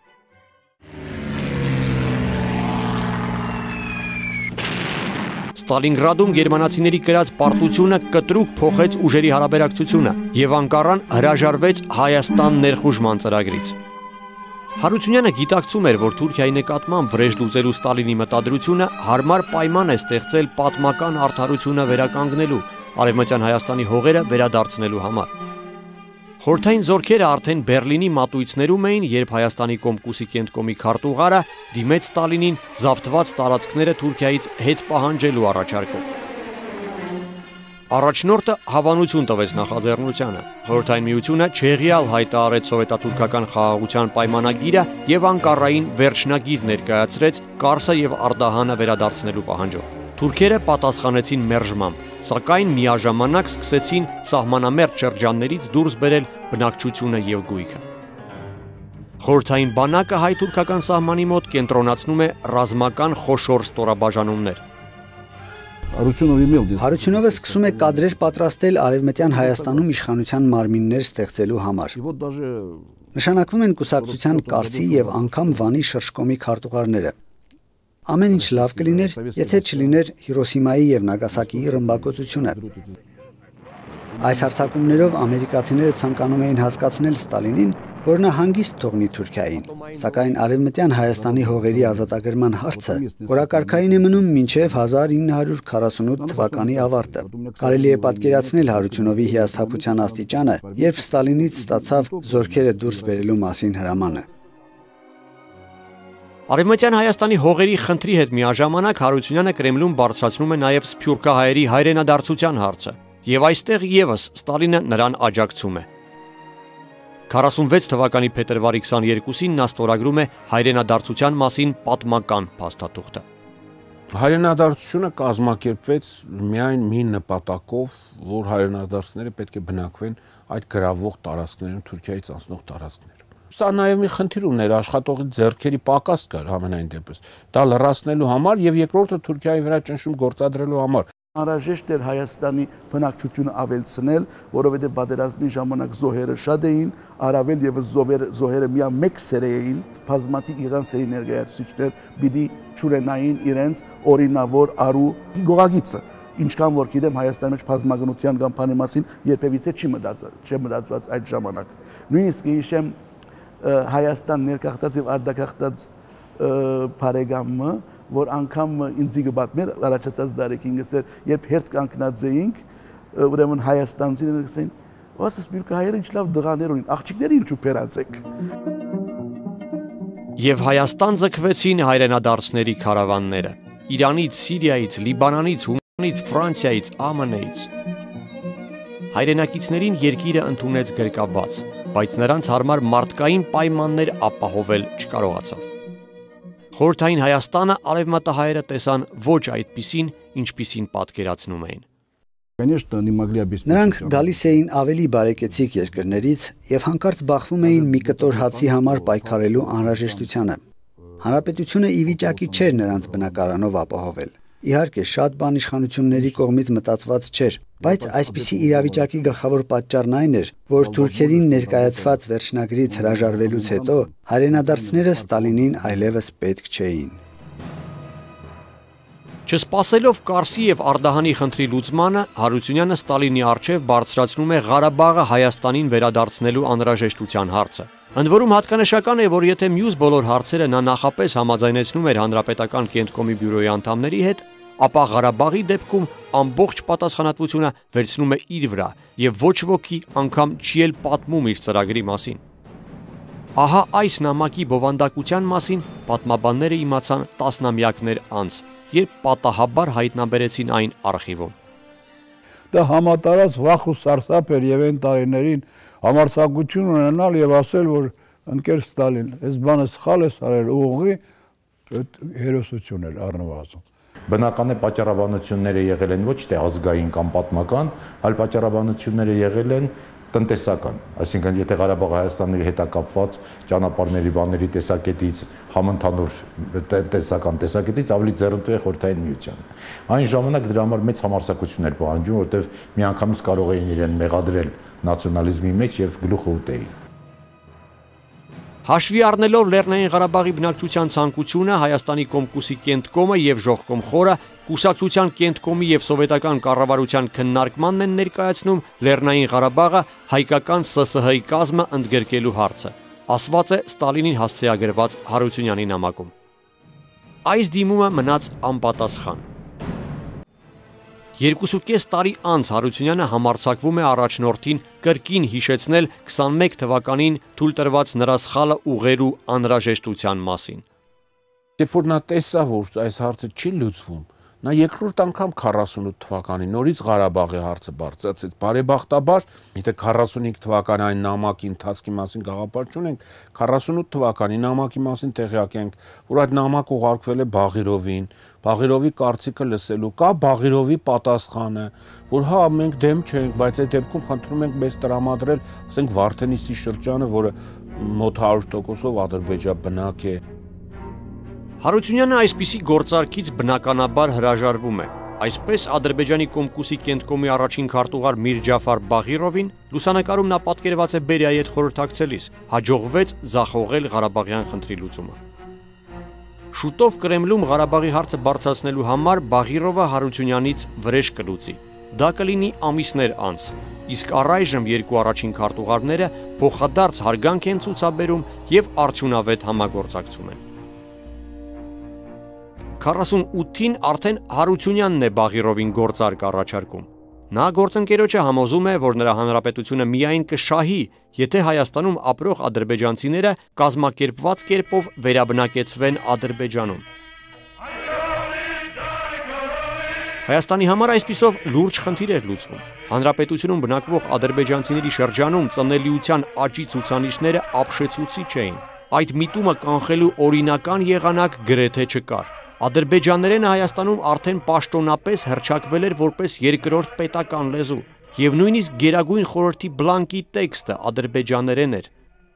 Ստալինգրադում գերմանացիների կրած պարտությունը կտրուկ փոխեց ուժերի հարաբերակցությունը եւ Անկարան հրաժարվեց Հայաստան ներխուժման ծրագրից։ Հարությունյանը գիտակցում էր, որ Թուրքիայի նկատմամբ վրեժ լուծելու Ստալինի մտադրությունը հարմար պայման է ստեղծել պատմական արդարությունը վերականգնելու, Արևմտյան Հայաստանի հողերը վերադարձնելու համար։ Խորհրդային զորքերը արդեն Բերլինի մատույցներում էին, երբ Հայաստանի Կոմկուսի կենտկոմի քարտուղարը դիմեց Ստալինին զավթված տարածքները Թուրքիայից հետ պահանջելու առաջարկով։ Առաջնորդը հավանություն տվեց նախաձեռնությանը։ Խորհրդային միությունը չեղյալ հայտարարեց սովետաթուրքական խաղաղության պայմանագիրը եւ Անկարային վերջնագիր ներկայացրեց Կարսը եւ Արդահանը վերադարձնելու պահանջով։ Թուրքերը պատասխանեցին մերժմամբ, սակայն միաժամանակ սկսեցին սահմանամերձ շրջաններից դուրս բերել բնակչությունը եւ գույքը։ Խորհրդային բանակը հայ-թուրքական սահմանի մոտ կենտրոնացնում է ռազմական խոշոր ստորաբաժանումներ։ Հարությունովը սկսում է կադրեր պատրաստել Արևմտյան Հայաստանում իշխանության մարմիններ ստեղծելու համար։ Նշանակվում են կուսակցության Կարսի եւ անգամ Վանի շրջկոմի քարտուղարները։ Ամեն ինչ լավ կլիներ, եթե չլիներ Հիրոսիմայի եւ Նագասակիի ռմբակոծությունը։ Այս հարձակումներով ամերիկացիները ցանկանում էին հասկացնել Ստալինին, որ նա հանգիստ թողնի Թուրքիային, սակայն Արևմտյան Հայաստանի հողերի ազատագրման հարցը օրակարգային է մնում մինչև հազար ինը հարյուր քառասունութ թվականի ավարտը։ Կարելի է պատկերացնել Հարությունովի հիասթափության աստիճանը, երբ Ստալինից ստացավ զորքերը դուրս բերելու մասին հրամանը։ Արևմտյան Հայաստանի հողերի խնդրի հետ միաժամանակ Հարությունյանը Կրեմլում բարձրացնում է նաև սփյուռքահայերի հայրենադարձության հարցը, եւ այստեղ եւս Ստալինը նրան աջակցում է։ քառասունվեց թվականի փետրվարի քսաներկուսին նա ստորագրում է հայրենադարձության մասին պատմական փաստաթուղթը։ Հայրենադարձությունը կազմակերպվեց միայն մի նպատակով, որ հայրենադարձները պետք է բնակվեն այդ գրավող տարածքներում, Թուրքիայից անցնող տարածքներում։ Սա նաև մի խնդիր ուներ, աշխատողի ձեռքերի պակաս կար համենայն դեպս։ Դա լրացնելու համար եւ երկրորդը Թուրքիայի վրա ճնշում գործադրելու համար։ Անհրաժեշտ էր Հայաստանի բնակչությունը ավելցնել, որովհետև պատերազմի ժամանակ զոհերը շատ էին, առավել եւս զոհերը միայն մեկ սերի էին, բազմաթիվ իրան սերի ներկայացուցիչներ պիտի ճուրենային իրենց օրինավոր արու գողագիծը։ Ինչքան որ գիտեմ Հայաստանի մեջ բազմագնության կամ բանի մասին երբևիցե չի մտածել, չի մտածված այդ ժամանակ։ Նույնիսկ հիշեմ Հայաստան ներկախտած եւ արտակախտած բարեկամը, որ անգամ ինձի գտմեր առաջացած դարեկին գսեր, երբ հերթ կանգնած էինք, ուրեմն հայաստանցիները գսեն, «Ոսս սփյուռքահայերը ինչ լավ դղաներ ունին, աղջիկները ինչու բերացեք»։ Եվ Հայաստան ձգվեցին հայրենադարձների քարավանները։ Իրանից, Սիրիայից, Լիբանանից, Հունանից, Ֆրանսիայից, Α M N-ից։ Հայրենակիցներին երկիրը ընդունեց գրկաբաց, բայց նրանց համար մարդկային պայմաններ ապահովել չկարողացավ։ Խորհրդային Հայաստանը արևմտահայերը տեսան ոչ այդպիսին, ինչպիսին պատկերացնում էին։ Նրանք գալիս էին ավելի բարեկեցիկ երկրներից եւ հանկարծ բախվում էին մի կտոր հացի համար պայքարելու անհրաժեշտությանը։ Հանրապետությունը ի վիճակի չէր նրանց բնակարանով ապահովել։ Իհարկե, շատ բան իշխանությունների կողմից մտածված չէր, բայց այսպիսի իրավիճակի գլխավոր պատճառն այն էր, որ թուրքերին ներկայացված վերջնագրից հրաժարվելուց հետո հայրենադարձները Ստալինին այլևս պետք չէին։ Չսպասելով Կարսի եւ Արդահանի խնդրի լուծմանը, Հարությունյանը Ստալինի առջև բարձրացնում է Ղարաբաղը Հայաստանին վերադարձնելու անհրաժեշտության հարցը։ Ընդ որում հատկանշական է, որ եթե մյուս բոլոր հարցերը նա նախապես համաձայնեցնում էր Հանրապետական կենտկոմի բյուրոյի անդամների հետ, ապա Ղարաբաղի դեպքում ամբողջ պատասխանատվությունը վերցնում է իր վրա եւ ոչ ոքի անգամ չի էլ պատմում իր ծրագրի մասին։ Ահա այս նամակի բովանդակության մասին պատմաբանները իմացան տասնամյակներ անց, երբ պատահաբար հայտնաբերեցին այն արխիվում։ Դա համատարած վախ ու սարսափ էր եւ այն տարիներին համարձակություն ունենալ եւ ասել, որ ընկեր Ստալին, այս բանը սխալ է արել, ուղղի այդ հերոսություն էր առնվազն։ Բնական է պատճառաբանությունները եղել են ոչ թե ազգային կամ պատմական, այլ պատճառաբանությունները եղել են տնտեսական, այսինքն եթե Ղարաբաղը Հայաստանի հետ կապված ճանապարհների բաների տեսակետից, համընդհանուր տնտեսական տեսակետից ավելի ձեռնտու է Խորհրդային Միությանը։ Այն ժամանակ դրա համար մեծ համարձակություն էր պահանջում, որտեղ միանգամից կարող էին իրեն մեղադրել նացիոնալիզմի մեջ եւ գլուխը ուտեին։ Հաշվի առնելով Լեռնային Ղարաբաղի բնակչության ցանկությունը, Հայաստանի Կոմկուսի կենտկոմը եւ Ժողկոմխորը կուսակցության կենտկոմի եւ սովետական կառավարության քննարկմանն են ներկայացնում Լեռնային Ղարաբաղը հայկական S S H-ի կազմը ընդգրկելու հարցը, ասված է Ստալինին հասցեագրված Հարությունյանի նամակում։ Այս դիմումը մնաց անպատասխան։ Երկուսուկես տարի անց Հարությունյանը համարձակվում է առաջնորդին կրկին հիշեցնել քսանմեկ թվականին թույլ տրված նրա սխալը ուղղելու անհրաժեշտության մասին։ Երբ որ նա տեսավ, որ այս հարցը չի լուծվում, նա երկրորդ անգամ քառասունութ թվականին նորից Ղարաբաղի հարցը բարձրացրեց։ Բարեբախտաբար, եթե քառասունհինգ թվականի այն նամակի ընթացքի մասին գաղափար չունենք, քառասունութ թվականի նամակի մասին տեղյակ ենք, որ այդ նամակը ուղարկվել է Բաղիրովին, Բաղիրովի կարծիքը լսելու, կա Բաղիրովի պատասխանը, որ հա մենք դեմ չենք, բայց այդ դեպքում խնդրում ենք մեզ տրամադրել, ասենք Վարդենիսի շրջանը, որը մոտ հարյուր տոկոսով ադրբեջանբնակ է։ Հարությունյանը այսպիսի գործարքից բնականաբար հրաժարվում է։ Այսպես Ադրբեջանի Կոմկուսի կենտկոմի առաջին քարտուղար Միրջաֆար Բաղիրովին լուսանկարում նա պատկերված է Բերիայի հետ խորհրդակցելիս, հաջողվեց ձախողել Ղարաբաղյան խնդրի լուծումը։ Շուտով Կրեմլում Ղարաբաղի հարցը բարձրացնելու համար Բաղիրովը Հարությունյանից վրեժ կլուծի։ Դա կլինի ամիսներ անց, իսկ առայժմ երկու առաջին քարտուղարները փոխադարձ հարգանք են ցուցաբերում եւ արդյունավետ համագործակցում են։ քառասունութին արդեն Հարությունյանն է Բաղիրովին գործարք առաջարկում։ Նա գործընկերոջը համոզում է, որ նրա հանրապետությունը միայն կշահի, եթե Հայաստանում ապրող ադրբեջանցիները կազմակերպված կերպով վերաբնակեցվեն Ադրբեջանում։ Հայաստանի համար այսպիսով լուրջ խնդիր էր լուծվում։ Հանրապետությունում բնակվող ադրբեջանցիների շրջանում ծնելիության աճի ցուցանիշները ապշեցուցիչ էին։ Այդ միտումը կանխելու օրինական եղանակ գրեթե չկար։ Ադրբեջաներենը Հայաստանում արդեն պաշտոնապես հռչակվել էր որպես երկրորդ պետական լեզու, եւ նույնիսկ Գերագույն խորհրդի բլանկի տեքստը ադրբեջաներեն էր։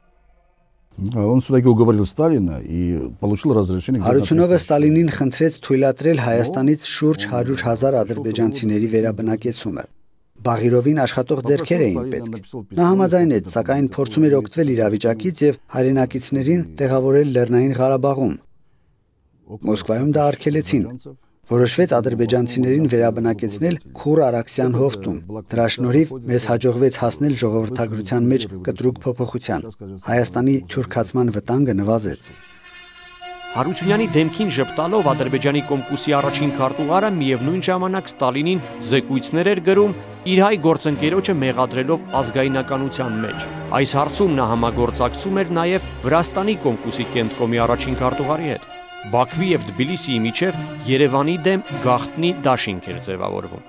Он все-таки уговорил Сталина и получил разрешение. Հարությունովը Ստալինին խնդրեց թույլատրել Հայաստանից շուրջ հարյուր հազար ադրբեջանցիների վերաբնակեցումը։ Բաղիրովին աշխատող ձեռքեր էին պետք։ Նա համաձայնեց, սակայն փորձում էր օգտվել իրավիճակից եւ հայրենակիցներին տեղավորել Լեռնային Ղարաբաղում։ Մոսկվայում դա արգելեցին։ Որոշվեց ադրբեջանցիներին վերաբնակեցնել Քուր Արաքսյան հովտում։ Դրա շնորհիվ մեզ հաջողվեց հասնել ժողովրդագրության մեջ կտրուկ փոփոխության։ Հայաստանի թյուրքացման վտանգը նվազեց։ Հարությունյանի դեմքին ժպտալով Ադրբեջանի Կոմկուսի առաջին քարտուղարը միևնույն ժամանակ Ստալինին զեկույցներ էր գրում իր հայ գործընկերոջը մեղադրելով ազգայնականության մեջ։ Այս հարցում նա համագործակցում էր նաև Վրաստանի Կոմկուսի կենտկոմի առաջին քարտուղարի հետ։ Բաքվի եւ Թբիլիսիի միջև Երևանի դեմ գաղտնի դաշինք էր ձևավորվում։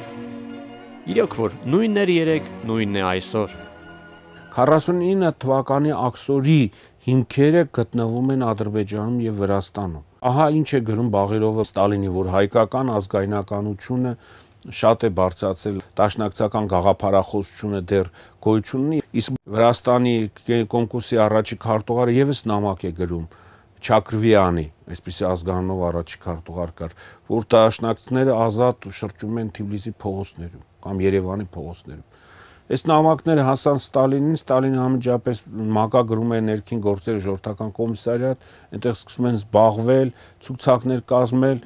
Իրոք որ նույնն էր երեք, նույնն է այսօր։ քառասունինը թվականի աքսորի հիմքերը գտնվում են Ադրբեջանում եւ Վրաստանում։ Ահա ինչ է գրում Բաղիրովը Ստալինի, որ հայկական ազգայնականությունը շատ է բարձրացել, դաշնակցական գաղափարախոսությունը դեռ գոյություն ունի, իսկ Վրաստանի Կոմկուսի առաջի քարտուղարը եւս նամակ է գրում Չակրվյանի, այսպիսի ազգանունով առաջի քարտուղար կար, որ դաշնակիցները ազատ շրջում են Թբիլիսի փողոցներում կամ Երևանի փողոցներում։ Այս նամակները հասան Ստալինին, Ստալինը անմիջապես մակագրում է ներքին գործերի ժողովրդական կոմիսարիատ, այնտեղ սկսում են զբաղվել, ցուցակներ կազմել։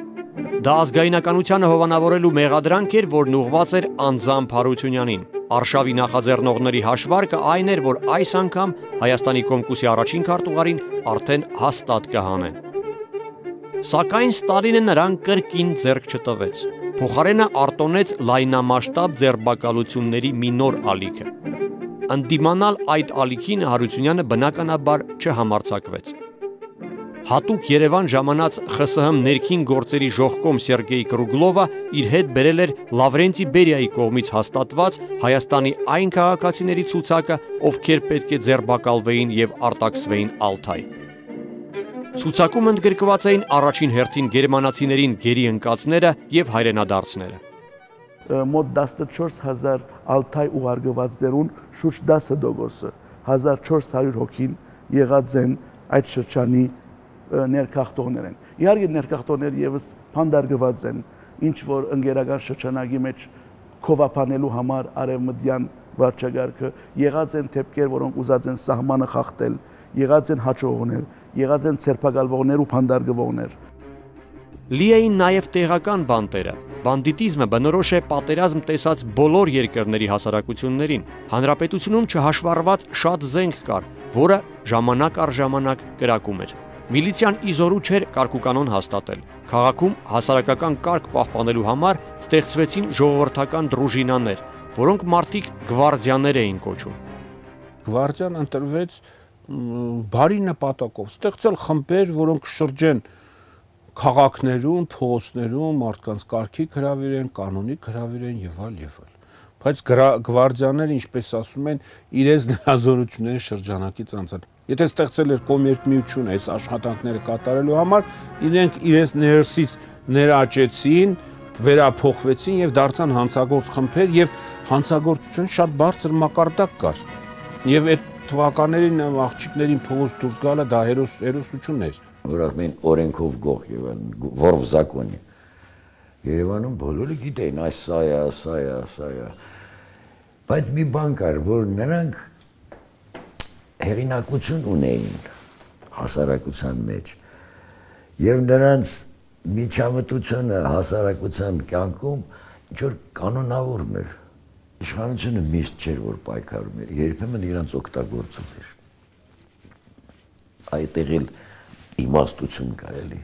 Դա ազգայնականությանը հովանավորելու մեղադրանք էր, որն ուղղված էր անձամբ Հարությունյանին։ Արշավի նախաձեռնողների հաշվարկը այն էր, որ այս անգամ Հայաստանի Կոմկուսի առաջին քարտուղարին արդեն հաստատ կհանեն։ Սակայն Ստալինը նրան կրկին ձեռք չտվեց։ Փոխարենը արտոնեց լայնամասշտաբ ձեռբակալությունների մի նոր ալիքը։ Ընդդիմանալ այդ ալիքին Հարությունյանը բնականաբար չհամարձակվեց։ Հատուկ Երևան ժամանած Խ Ս Հ ներքին գործերի ժողկոմ Սերգեյ Կրուգլովը իր հետ բերել էր Լավրենտի Բերիայի կողմից հաստատված Հայաստանի այն քաղաքացիների ցուցակը, ովքեր պետք է ձերբակալվեին եւ արտաքսվեին Ալթայ։ Ցուցակում ընդգրկված էին առաջին հերթին գերմանացիներին գերի ընկածները եւ հայրենադարձները։ Մոտ տասնչորս հազար Ալթայ ուղարկվածներուն շուրջ տասը տոկոսը հազար չորս հարյուր հոգին եղած են այդ շրջանի ներքախտողներ են։ Իհարկե ներքախտողներ եւս փանդարգված են, ինչ որ ընկերական շրջանակի մեջ քովապանելու համար արևմտյան վարչագարքը եղած են թեփքեր, որոնք ուզած են սահմանը խախտել, եղած են հաջողներ, եղած են ցերպակալվողներ ու փանդարգվողներ։ Լի էին նաև տեղական բանտերը։ Բանդիտիզմը բնորոշ է պատերազմ տեսած բոլոր երկրների հասարակություններին։ Հանրապետությունում չհաշվառված շատ զենք կար, որը ժամանակ առ ժամանակ կրակում էր։ Միլիցիան իզորու չէր կարգուկանոն հաստատել։ Քաղաքում հասարակական կարգ պահպանելու համար ստեղծվեցին ժողովրդական դրուժինաներ, որոնք մարդիկ գվարդիաներ էին կոչում։ Գվարդիան ընտրվեց բարի նպատակով, ստեղծել խմբեր, որոնք շրջեն քաղաքներում, փողոցներում, մարդկանց կարգի հրավիրեն, կանոնի հրավիրեն եւ այլ եւ այլ։ Բայց գվարդիաները, ինչպես ասում են, իրենց լիազորությունների շրջանակից անցան։ Եթե ստեղծել էր կոմերցիություն այս աշխատանքները կատարելու համար, իրենք իրենց ներսից ներաճեցին, վերափոխվեցին եւ դարձան հանցագործ խմբեր եւ հանցագործության շատ բարձր մակարդակ կար։ Եվ այդ թվականներին աղջիկներին փողոց դուրս գալը դա հերոսություն էր։ Որ ասում են օրենքով գող եւ որ в законе։ Երևանում բոլորը գիտեն այս սա է, սա է, սա է։ Բայց մի բան կար, որ նրանք հեղինակություն ունեին հասարակության մեջ եւ նրանց միջամտությունը հասարակության կյանքում ինչ որ կանոնավորում էր։ Իշխանությունը միշտ չէր որ պայքարում էր, երբեմն իրանց օգտագործում էր։ Այդտեղ էլ իմաստություն կար էլի։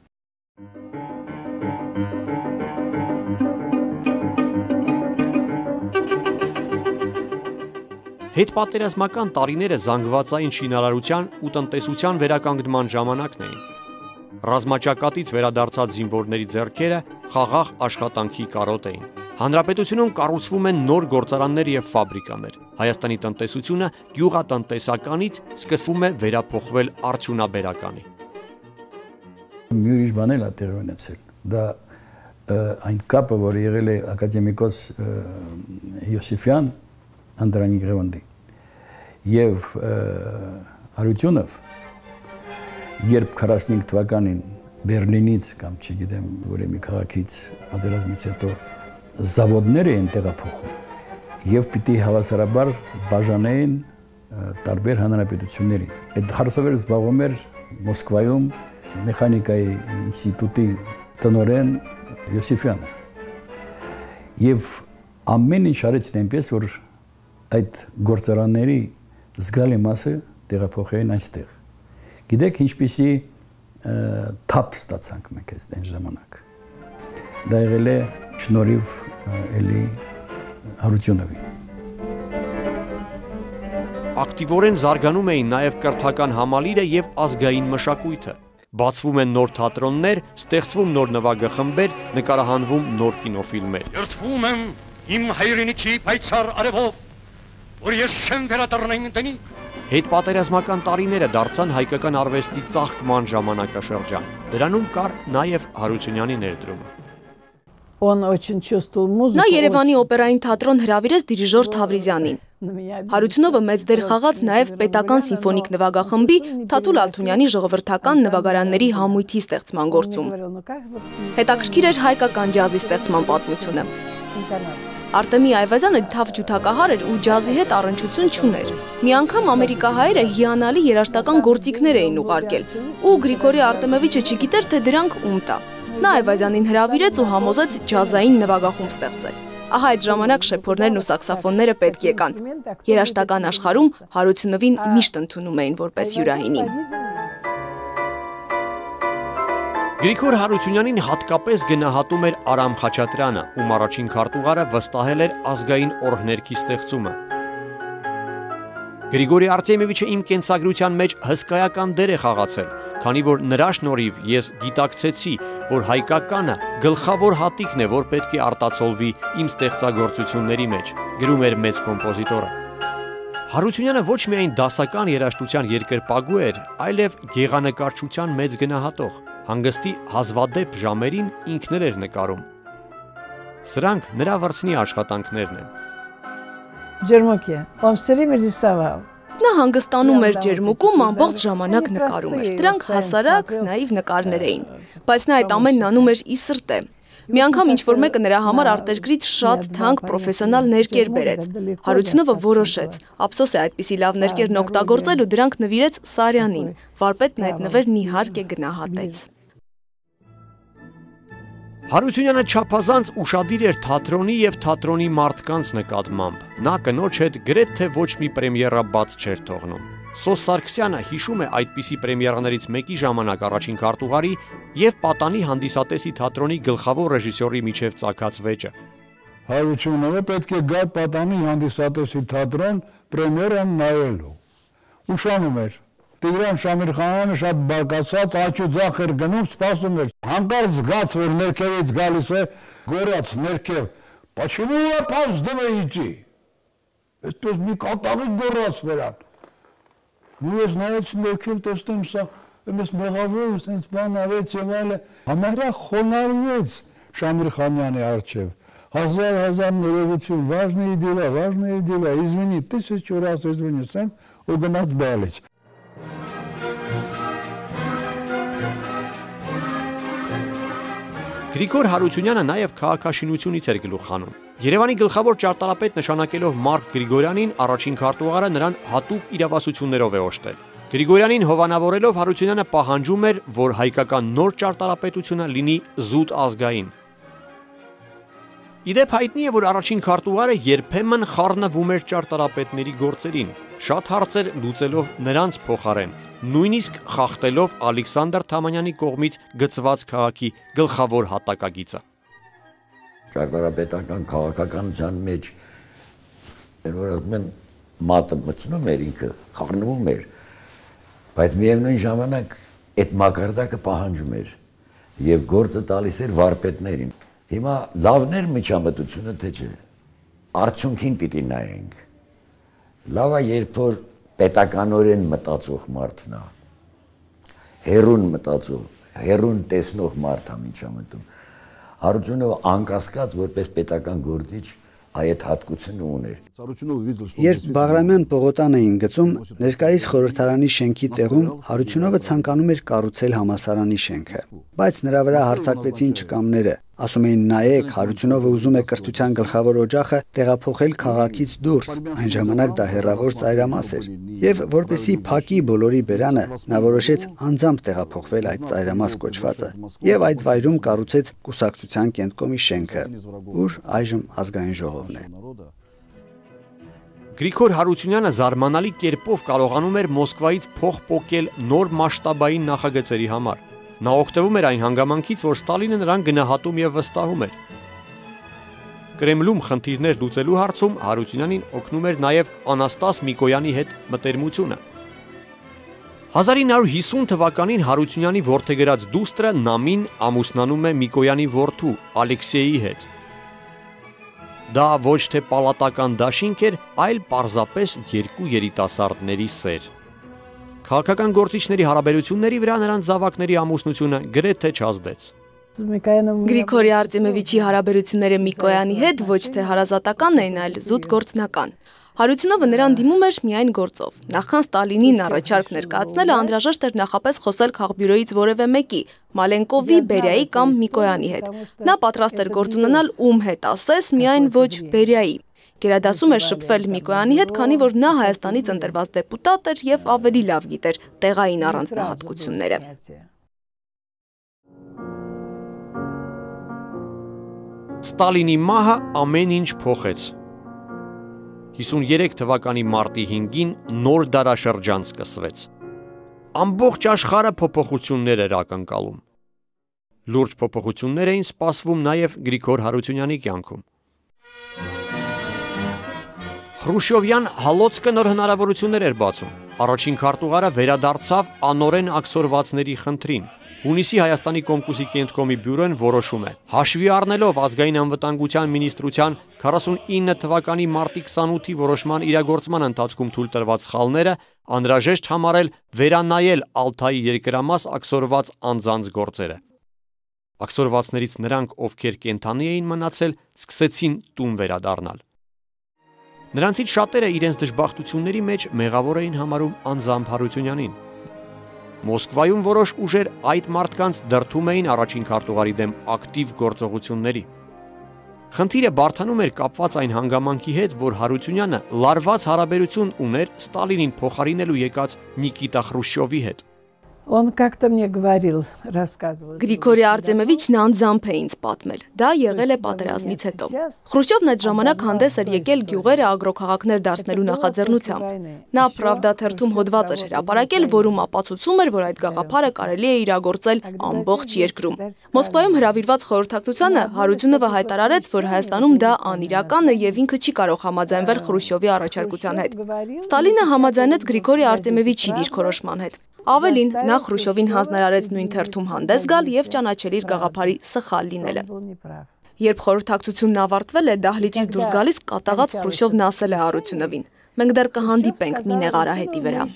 Հետպատերազմական տարիները զանգվածային շինարարության ու տնտեսության վերականգնման ժամանակն էին։ Ռազմաճակատից վերադարձած զինվորների ձեռքերը խաղաղ աշխատանքի կարոտ էին։ Հանրապետությունում կառուցվում են նոր գործարաններ եւ ֆաբրիկաներ։ Հայաստանի տնտեսությունը գյուղատնտեսականից սկսում է վերափոխվել արդյունաբերականի։ Մի ուրիշ բան էլ է տեղի ունեցել։ Դա այն կապը, որ եղել է ակադեմիկոս Յոսիֆյան Անդրանիկ Ղևոնդի եւ Արությունով, երբ քառասունհինգ թվականին Բերլինից կամ չգիտեմ որի քաղաքից պատերազմից հետո զավոդներ էին տեղափոխում եւ պիտի հավասարաբար բաժանեին տարբեր հանրապետություններին։ Այդ հարցով էր զբաղվում էր Մոսկվայում մեխանիկայի ինստիտուտի տնօրեն Յոսիֆյանը։ Եվ ամեն ինչ արեցին այնպես, որ այդ գործարանների զգալի մասը տեղափոխեին այստեղ։ Գիտեք ինչպիսի թափ ստացանք մենք այս ժամանակ։ Դա եղել է շնորհիվ էլի Արությունովի։ Ակտիվորեն զարգանում էին նաև կրթական համալիրը եւ ազգային մշակույթը։ Բացվում են նոր թատրոններ, ստեղծվում նոր նվագախմբեր, նկարահանվում նոր կինոֆիլմեր։ Երդվում եմ իմ հայրենիքի պայծառ արևով, որ ես չեմ վերադառնա տնիկ։ Հետպատերազմական տարիները դարձան հայկական արվեստի ծաղկման ժամանակաշրջան։ Դրանում կար նաև Հարությունյանի ներդրումը։ Նա Երևանի օպերային թատրոն հրավիրեց դիրիժոր Թավրիզյանին։ Հարությունովը մեծ դեր խաղաց նաև պետական սիմֆոնիկ նվագախմբի Թաթուլ Ալթունյանի ժողովրդական նվագարանների համույթի ստեղծման գործում։ Հետաքրքիր էր հայկական ջազի ստեղծման պատմությունը։ Արտեմի Այվազյանը թավ ջութակահար էր ու ջազի հետ առնչություն չուներ։ Մի անգամ ամերիկահայերը հիանալի երաժշտական գործիքներ էին ուղարկել, ու Գրիգորի Արտեմովիչը չգիտեր, թե դրանք ում տա։ Նա Այվազյանին հրավիրեց ու համոզեց ջազային նվագախումբ ստեղծել։ Ահա այդ ժամանակ շեփորներն ու սաքսոֆոնները պետք եկան։ Երաժշտական աշխարհում Հարությունովին միշտ ընդունում էին որպես յուրայինի։ Գրիգոր Հարությունյանին հատկապես գնահատում էր Արամ Խաչատրյանը, ում առաջին քարտուղարը վստահել էր ազգային օրհներքի ստեղծումը։ Գրիգորի Արտեմովիչը իմ կենսագրության մեջ հսկայական դեր է խաղացել, քանի որ նրա շնորհիվ ես գիտակցեցի, որ հայկականը գլխավոր հատիկն է, որ պետք է արտացոլվի իմ ստեղծագործությունների մեջ, գրում էր մեծ կոմպոզիտորը։ Հարությունյանը ոչ միայն դասական երաժշտության երկրպագու էր, այլև գեղանկարչության մեծ գնահատող։ Հանգստի հազվադեպ ժամերին ինքն էր նկարում։ Սրանք նրա վրձնի աշխատանքներն են։ Ջերմոկի, он все время рисовал։ Նա հանգստանում էր ջերմուկում, ամբողջ ժամանակ նկարում էր։ Դրանք հասարակ, նաիվ նկարներ էին, բայց նա այդ ամենն անում էր ի սրտե։ Մի անգամ ինչ-որ մեկը նրա համար արտերկրից շատ թանկ պրոֆեսիոնալ ներկեր բերեց։ Հարությունովը որոշեց, ափսոս է այդպիսի լավ ներկերն օգտագործել ու դրանք նվիրեց Սարյանին։ Վարպետն այդ նվերն իհարկե գնահատեց։ Հարությունյանը չափազանց ուշադիր էր թատրոնի եւ թատրոնի մարդկանց նկատմամբ։ Նա կնոջ հետ գրեթե ոչ մի պրեմիերա բաց չէր թողնում։ Սոս Սարգսյանը հիշում է այդպիսի պրեմիերաներից մեկի ժամանակ առաջին քարտուղարի եւ Պատանի հանդիսատեսի թատրոնի գլխավոր ռեժիսորի միջև ծագած վեճը։ Հարությունովը պետք է գա Պատանի հանդիսատեսի թատրոն պրեմիերան նայելու։ Ուշանում էր։ Տիգրան Շամիրխանյանը շատ բարկացած աչու ձախ էր գնում, սպասում էր։ Հանկարծ զգաց, որ ներքևից գալիս է գորած ներքև։ Почему вы опаздываете? Это մի կատաղի գորած վերան։ Ու ես նայեց ներքև տեսնում սա, εμείς մեղավոր, sense բան արեց եւ այլը։ Համարյա խոնարհվեց Շամիրխանյանի առջև։ Հազար հազար ներողություն, важные дела, важные дела. Извини, тысячу раз извини, sense ու գնաց դալիճ։ Գրիգոր Հարությունյանը նաև քաղաքաշինությունից էր գլուխ խանում։ Երևանի գլխավոր ճարտարապետ նշանակելով Մարկ Գրիգորյանին առաջին քարտուղարը նրան հատուկ իրավասություններով է օժտել։ Գրիգորյանին հովանավորելով Հարությունյանը պահանջում էր, որ հայկական նոր ճարտարապետությունը լինի զուտ ազգային։ Իդեպ հայտնի է, որ առաջին քարտուղարը երբեմն խառնվում էր ճարտարապետների գործերին, շատ հարցեր լուծելով նրանց փոխարեն, նույնիսկ խախտելով Ալեքսանդր Թամանյանի կողմից գծված քաղաքի գլխավոր հատակագիծը։ Ճարտարապետական քաղաքականության մեջ որ ասում մատը մտնում էր ինքը, խառնվում էր, բայց միևնույն ժամանակ այդ մակարդակը պահանջում էր եւ գործը տալիս էր վարպետներին։ Հիմա լավներ միջամտությունը թե չէ, արդյունքին պիտի նայենք։ Լավա երբ որ պետականորեն մտածող մարդն է, հերուն մտածող, հերուն տեսնող մարդ է միջամտում։ Հարությունովը անկասկած որպես պետական գործիչ այդ հատկությունը ուներ։ Երբ Բաղրամյան պողոտան էին գծում, ներկայիս խորհրդարանի շենքի տեղում Հարությունովը ցանկանում էր կառուցել համալսարանի շենքը, բայց նրա վրա հարձակվեցին չկամները։ Ասում էին նայեք, Հարությունովը ուզում է կրթության գլխավոր օջախը տեղափոխել քաղաքից դուրս, այն ժամանակ դա հեռավոր ծայրամաս էր, եւ որպեսի փակի բոլորի բերանը, նա որոշեց անձամբ տեղափոխվել այդ ծայրամաս կոչվածը, եւ այդ վայրում կառուցեց Կուսակցության կենտկոմի շենքը, ուր այժմ ազգային ժողովն է։ Գրիգոր Հարությունյանը զարմանալի կերպով կարողանում էր Մոսկվայից փող պոկել նոր մասշտաբային նախագծերի համար։ Նա օգտվում էր այն հանգամանքից, որ Ստալինը նրան գնահատում եւ վստահում էր։ Կրեմլում խնդիրներ լուծելու հարցում Հարությունյանին օգնում էր նաեւ Անաստաս Միկոյանի հետ մտերմությունը։ հազար ինը հարյուր հիսուն թվականին Հարությունյանի որդեգրած դուստրը Նամին ամուսնանում է Միկոյանի որդու Ալեքսեյի հետ։ Դա ոչ թե պալատական դաշինք էր, այլ պարզապես երկու երիտասարդների սեր։ Քաղաքական գործիչների հարաբերությունների վրա նրանց զավակների ամուսնությունը գրեթե չազդեց։ Գրիգորի Արտեմովիչի հարաբերությունները Միկոյանի հետ ոչ թե հարազատական էին, այլ զուտ գործնական։ Հարությունովը նրան դիմում էր միայն գործով։ Նախքան Ստալինին առաջարկ ներկայացնելը անհրաժեշտ էր նախապես խոսել քաղբյուրոյից որևէ մեկի, Մալենկովի, Բերիայի կամ Միկոյանի հետ։ Նա պատրաստ էր գործ ունենալ ում հետ ասես, միայն ոչ Բերիայի։ Գերադասում էր շփվել Միկոյանի հետ, քանի որ նա Հայաստանից ընտրված դեպուտատ էր եւ ավելի լավ գիտեր տեղային առանձնահատկությունները։ Ստալինի մահը ամեն ինչ փոխեց։ հիսուններեք թվականի մարտի հինգին նոր դարաշրջան սկսվեց։ Ամբողջ աշխարհը փոփոխություններ էր ակնկալում։ Լուրջ փոփոխություններ էին սպասվում նաև Գրիգոր Հարությունյանի կյանքում։ Խրուշչովյան հալոցքը նոր հնարավորություններ էր բացում։ Առաջին քարտուղարը վերադարձավ անօրեն աքսորվածների խնդրին։ Հունիսի Հայաստանի Կոմկուսի կենտկոմի բյուրոն որոշում է, հաշվի առնելով ազգային անվտանգության մինիստրության քառասունինը թվականի մարտի քսանութի որոշման իրագործման ընթացքում թույլ տրված սխալները, անհրաժեշտ համարել վերանայել Ալթայի երկրամաս աքսորված անձանց գործերը։ Աքսորվածներից նրանք, ովքեր կենդանի էին մնացել, սկսեցին տուն վերադառնալ։ Նրանցից շատերը իրենց դժբախտությունների մեջ մեղավոր էին համարում անձամբ Հարությունյանին։ Մոսկվայում որոշ ուժեր այդ մարդկանց դրդում էին առաջին քարտուղարի դեմ ակտիվ գործողությունների։ Խնդիրը բարդանում էր կապված այն հանգամանքի հետ, որ Հարությունյանը լարված հարաբերություն ուներ Ստալինին փոխարինելու եկած Նիկիտա Խրուշչովի հետ։ Он как-то мне говорил, рассказывал. Գրիգորի Արտեմովիչն անձամբ է ինձ պատմել։ Դա եղել է պատերազմից հետո։ Խրուշչովն այդ ժամանակ հանդես էր եկել գյուղերը ագրոքաղաքներ դարձնելու նախաձեռնությամբ։ Նա Pravda թերթում հոդված էր հրապարակել, որում ապացուցում էր, որ այդ գաղափարը կարելի է իրագործել ամբողջ երկրում։ Մոսկվայում հրավիրված խորհրդակցությանը Հարությունովը հայտարարեց, որ Հայաստանում դա անիրական է եւ ինքը չի կարող համաձայնվել Խրուշչովի առաջարկության հետ։ Ստալինը համաձայնեց Գրիգորի Արտեմովիչի դիրքորոշման հետ։ Ավելին, նա Խրուշչովին հանձնարարեց նույն թերթում հանդես գալ եւ ճանաչել իր գաղափարի սխալ լինելը։ Երբ խորհրդակցությունն ավարտվել է, դահլիճից դուրս գալիս կատաղած Խրուշչովն ասել է Արությունովին. «Մենք դեռ կհանդիպենք մի նեղ արահետի վրա»։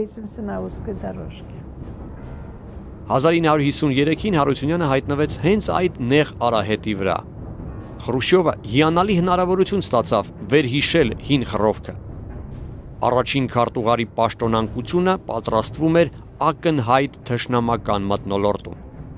հազար ինը հարյուր հիսուներեքին Հարությունյանը հայտնվեց հենց այդ նեղ արահետի վրա։ Խրուշչովը հիանալի հնարավորություն ստացավ վերհիշել հին խռովքը։ Առաջին քարտուղարի պաշտոնանկությունը պատրաստվում էր ակնհայտ թշնամական մթնոլորտում։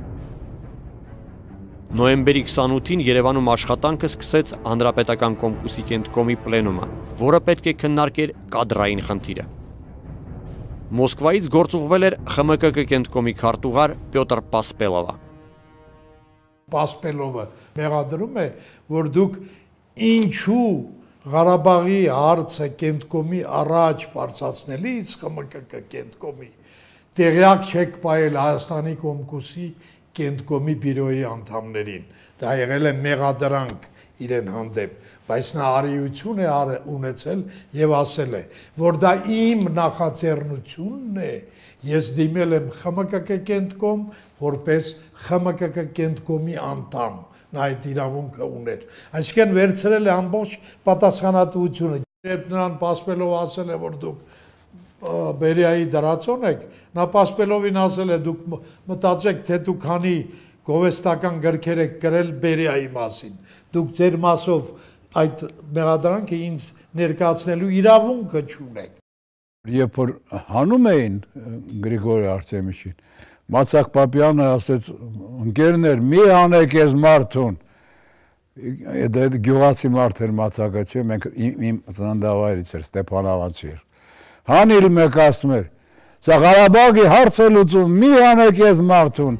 Նոյեմբերի քսանութին Երևանում աշխատանքը սկսեց Հանրապետական կոմկուսի կենտկոմի պլենումը, որը պետք է քննարկեր կադրային խնդիրը։ Մոսկվայից գործուղվել էր Խ M K K կենտկոմի քարտուղար Պյոտր Պասպելովը։ Պասպելովը մեղադրում է, որ դուք ինչու Ղարաբաղի հարցը կենտկոմի առաջ բարձրացնելիս Խ M K K կենտկոմի տեղյակ չեք պահել Հայաստանի կոմկուսի կենտկոմի բյուրոյի անդամներին։ Դա եղել է մեղադրանք իրեն հանդեպ, բայց նա արիություն է ունեցել եւ ասել է, որ դա իմ նախաձեռնությունն է, ես դիմել եմ Խ M K K կենտկոմ որպես Խ M K K կենտկոմի անդամ, նա այդ իրավունքը ուներ։ Այսինքն վերցրել է ամբողջ պատասխանատվությունը։ Երբ նրան Պասպելով ասել է, որ դուք Բերիայի դրածոն եք, նա Պասպելովին ասել է, դուք մտածեք, թե դուք քանի գովեստական գրքեր եք գրել Բերիայի մասին, դուք ձեր մասով այդ մեղադրանքը ինձ ներկայացնելու իրավունքը չունեք։ Երբ որ հանում էին Գրիգորի Արտեմովիչին, Մացակ Պապյանը ասեց, ընկերներ, մի հանեք ես մարդուն։ Դա գյուղացի մարդ էր Մացակը, չէ, մենք իմ ծննդավայրից էր, Ստեփանավացի էր։ Հանիլ մեկ ասում էր, սա Ղարաբաղի հարց է լուծում, մի հանեք ես մարդուն։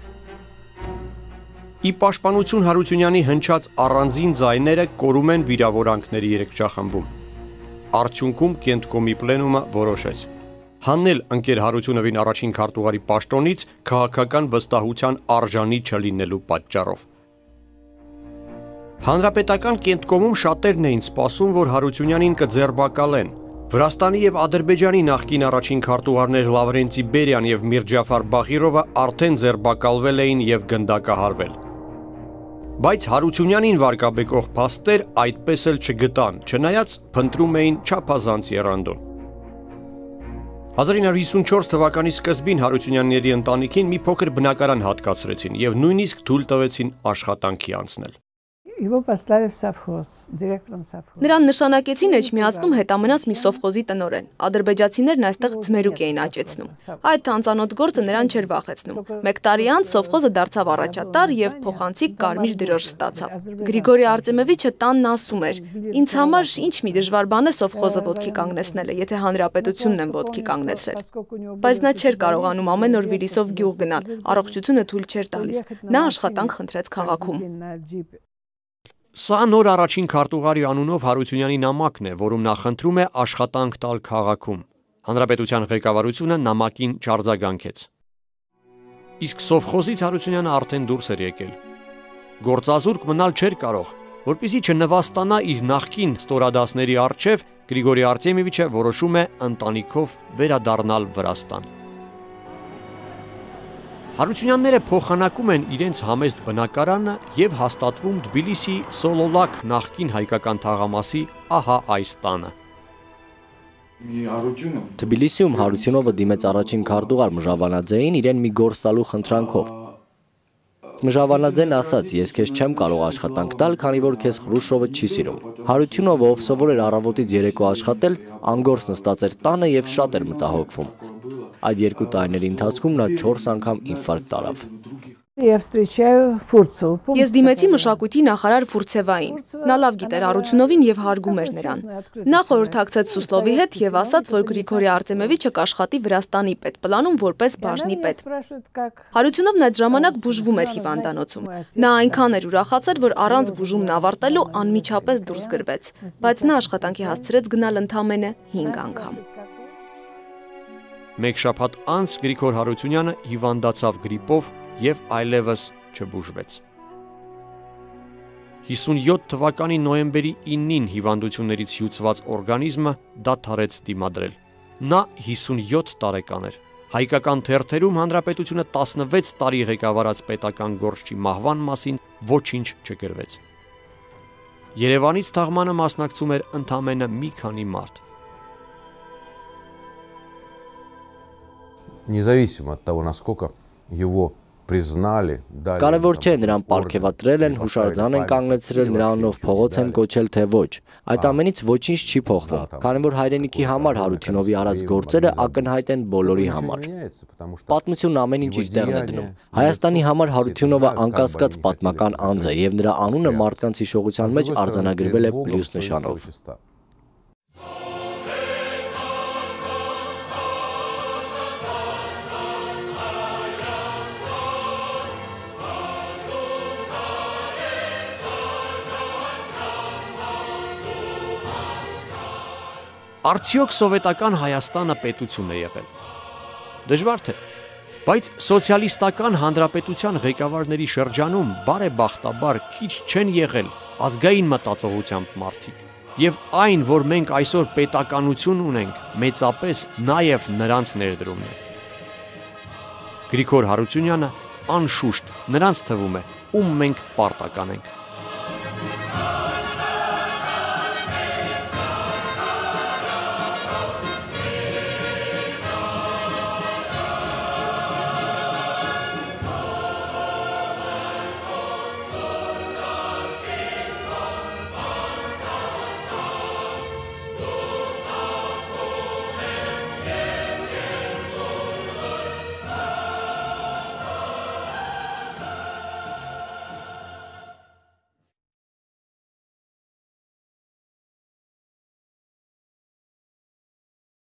Ի պաշտպանություն Հարությունյանի հնչած առանձին ձայները կորում են վիրավորանքների երգչախմբում։ Արդյունքում կենտկոմի պլենումը որոշեց հանել ընկեր Հարությունովին առաջին քարտուղարի պաշտոնից քաղաքական վստահության արժանի չլինելու պատճառով։ Հանրապետական կենտկոմում շատերն էին սպասում, որ Հարությունյանին կձերբակալեն։ Վրաստանի եւ Ադրբեջանի նախկին առաջին քարտուղարներ Լավրենտի Բերյան եւ Միրջաֆար Բաղիրովը արդեն ձերբակալվել էին եւ գնդակահարվել։ Բայց Հարությունյանին վարկաբեկող փաստեր այդպես էլ չգտան, չնայած փնտրում էին չափազանց եռանդուն։ հազար ինը հարյուր հիսունչորս թվականի սկզբին Հարությունյանների ընտանիքին մի փոքր բնակարան հատկացրեցին եւ նույնիսկ թույլ տվեցին աշխատանքի անցնել։ Его послали в совхоз, директором совхоза. Նրան նշանակեցին Էջմիածնում հետամնաց մի սովխոզի տնօրեն։ Ադրբեջացիներն այստեղ ձմերուկ էին աճեցնում։ Այդ անծանոթ գործը նրան չէր վախեցնում։ Մեկ տարի անց սովխոզը դարձավ առաջատար եւ փոխանցիկ կարմիր դրոշ ստացավ։ Գրիգորի Արտեմովիչը տանն ասում էր. «Ինձ համար ինչ մի դժվար բան է սովխոզը ոտքի կանգնեցնելը, եթե հանրապետությունն են ոտքի կանգնեցրել»։ Բայց նա չէր կարողանում ամեն օր վիրիսով գյուղ գնալ, առողջությունը թույլ չէր տալիս։ Նա աշխատանք խնդրեց քաղաքում։ Սա նոր առաջին քարտուղարի անունով Հարությունյանի նամակն է, որում նա խնդրում է աշխատանք տալ քաղաքում։ Հանրապետության ղեկավարությունը նամակին չարձագանքեց։ Իսկ սովխոզից Հարությունյանը արդեն դուրս էր եկել։ Գործազուրկ մնալ չէր կարող, որպեսզի չնվաստանա իր նախկին ստորադասների առջև, Գրիգորի Արտեմովիչը որոշում է ընտանիքով վերադառնալ Վրաստան։ Հարությունյանները փոխանակում են իրենց համեստ բնակարանը եւ հաստատվում Թբիլիսի Սոլոլակ նախկին հայկական թաղամասի ահա այս տանը։ Թբիլիսիում Հարությունովը դիմեց առաջին քարտուղար Մժավանաձեին իրեն մի գործ տալու խնդրանքով։ Մժավանաձեն ասաց, ես քեզ չեմ կարող աշխատանք տալ, քանի որ քեզ Խրուշչովը չի սիրում։ Հարությունովը, ով սովոր էր առավոտից երեկո աշխատել, անգործ նստած էր տանը եւ շատ էր մտահոգվում։ Այդ երկու տարիների ընթացքում նա չորս անգամ ինֆարկտ տարավ։ Ես դիմեցի մշակույթի նախարար Ֆուրցևային։ Նա լավ գիտեր Արությունովին եւ հարգում էր նրան։ Նա խորհրդակցեց Սուսլովի հետ եւ ասաց, որ Գրիգորի Արտեմևիչը կաշխատի Վրաստանի պետպլանում որպես բաժնի պետ։ Արությունովն այդ ժամանակ բուժվում էր հիվանդանոցում։ Նա այնքան էր ուրախացել, որ առանց բուժումն ավարտելու անմիջապես դուրս գրվեց, բայց նա աշխատանքի հասցրեց գնալ ընդամենը հինգ անգամ։ Մեկ շաբաթ անց Գրիգոր Հարությունյանը հիվանդացավ գրիպով եւ այլևս չբուժվեց։ հիսունյոթ թվականի նոյեմբերի իննին հիվանդություններից հյուծված օրգանիզմը դադարեց դիմադրել։ Նա հիսունյոթ տարեկան էր։ Հայկական թերթերում հանրապետությունը տասնվեց տարի ղեկավարած պետական գործչի մահվան մասին ոչինչ չգրվեց։ Երևանից թաղմանը մասնակցում էր ընդամենը մի քանի մարդ։ Независимо от того, насколько его признали, дали. Կարևոր չէ նրան պարգևատրել են, հուշարձան են կանգնեցրել, նրանով փողոց են կոչել, թե ոչ։ Այդ ամենից ոչինչ չի փոխվում, քանի որ հայրենիքի համար Հարությունովի արած գործերը ակնհայտ են բոլորի համար։ Պատմությունն ամեն ինչ իր տեղն է դնում։ Հայաստանի համար Հարությունովը անկասկած պատմական անձ է, եւ նրա անունը մարդկանց հիշողության մեջ արձանագրվել է պլյուս նշանով։ Արդյոք սովետական Հայաստանը պետություն է եղել։ Դժվար թե, բայց սոցիալիստական հանրապետության ղեկավարների շրջանում բարեբախտաբար քիչ չեն եղել ազգային մտածողությամբ մարդիկ։ Եվ այն, որ մենք այսօր պետականություն ունենք, մեծապես նաև նրանց ներդրումն է։ Գրիգոր Հարությունյանը անշուշտ նրանց թվում է, ում մենք պարտական ենք։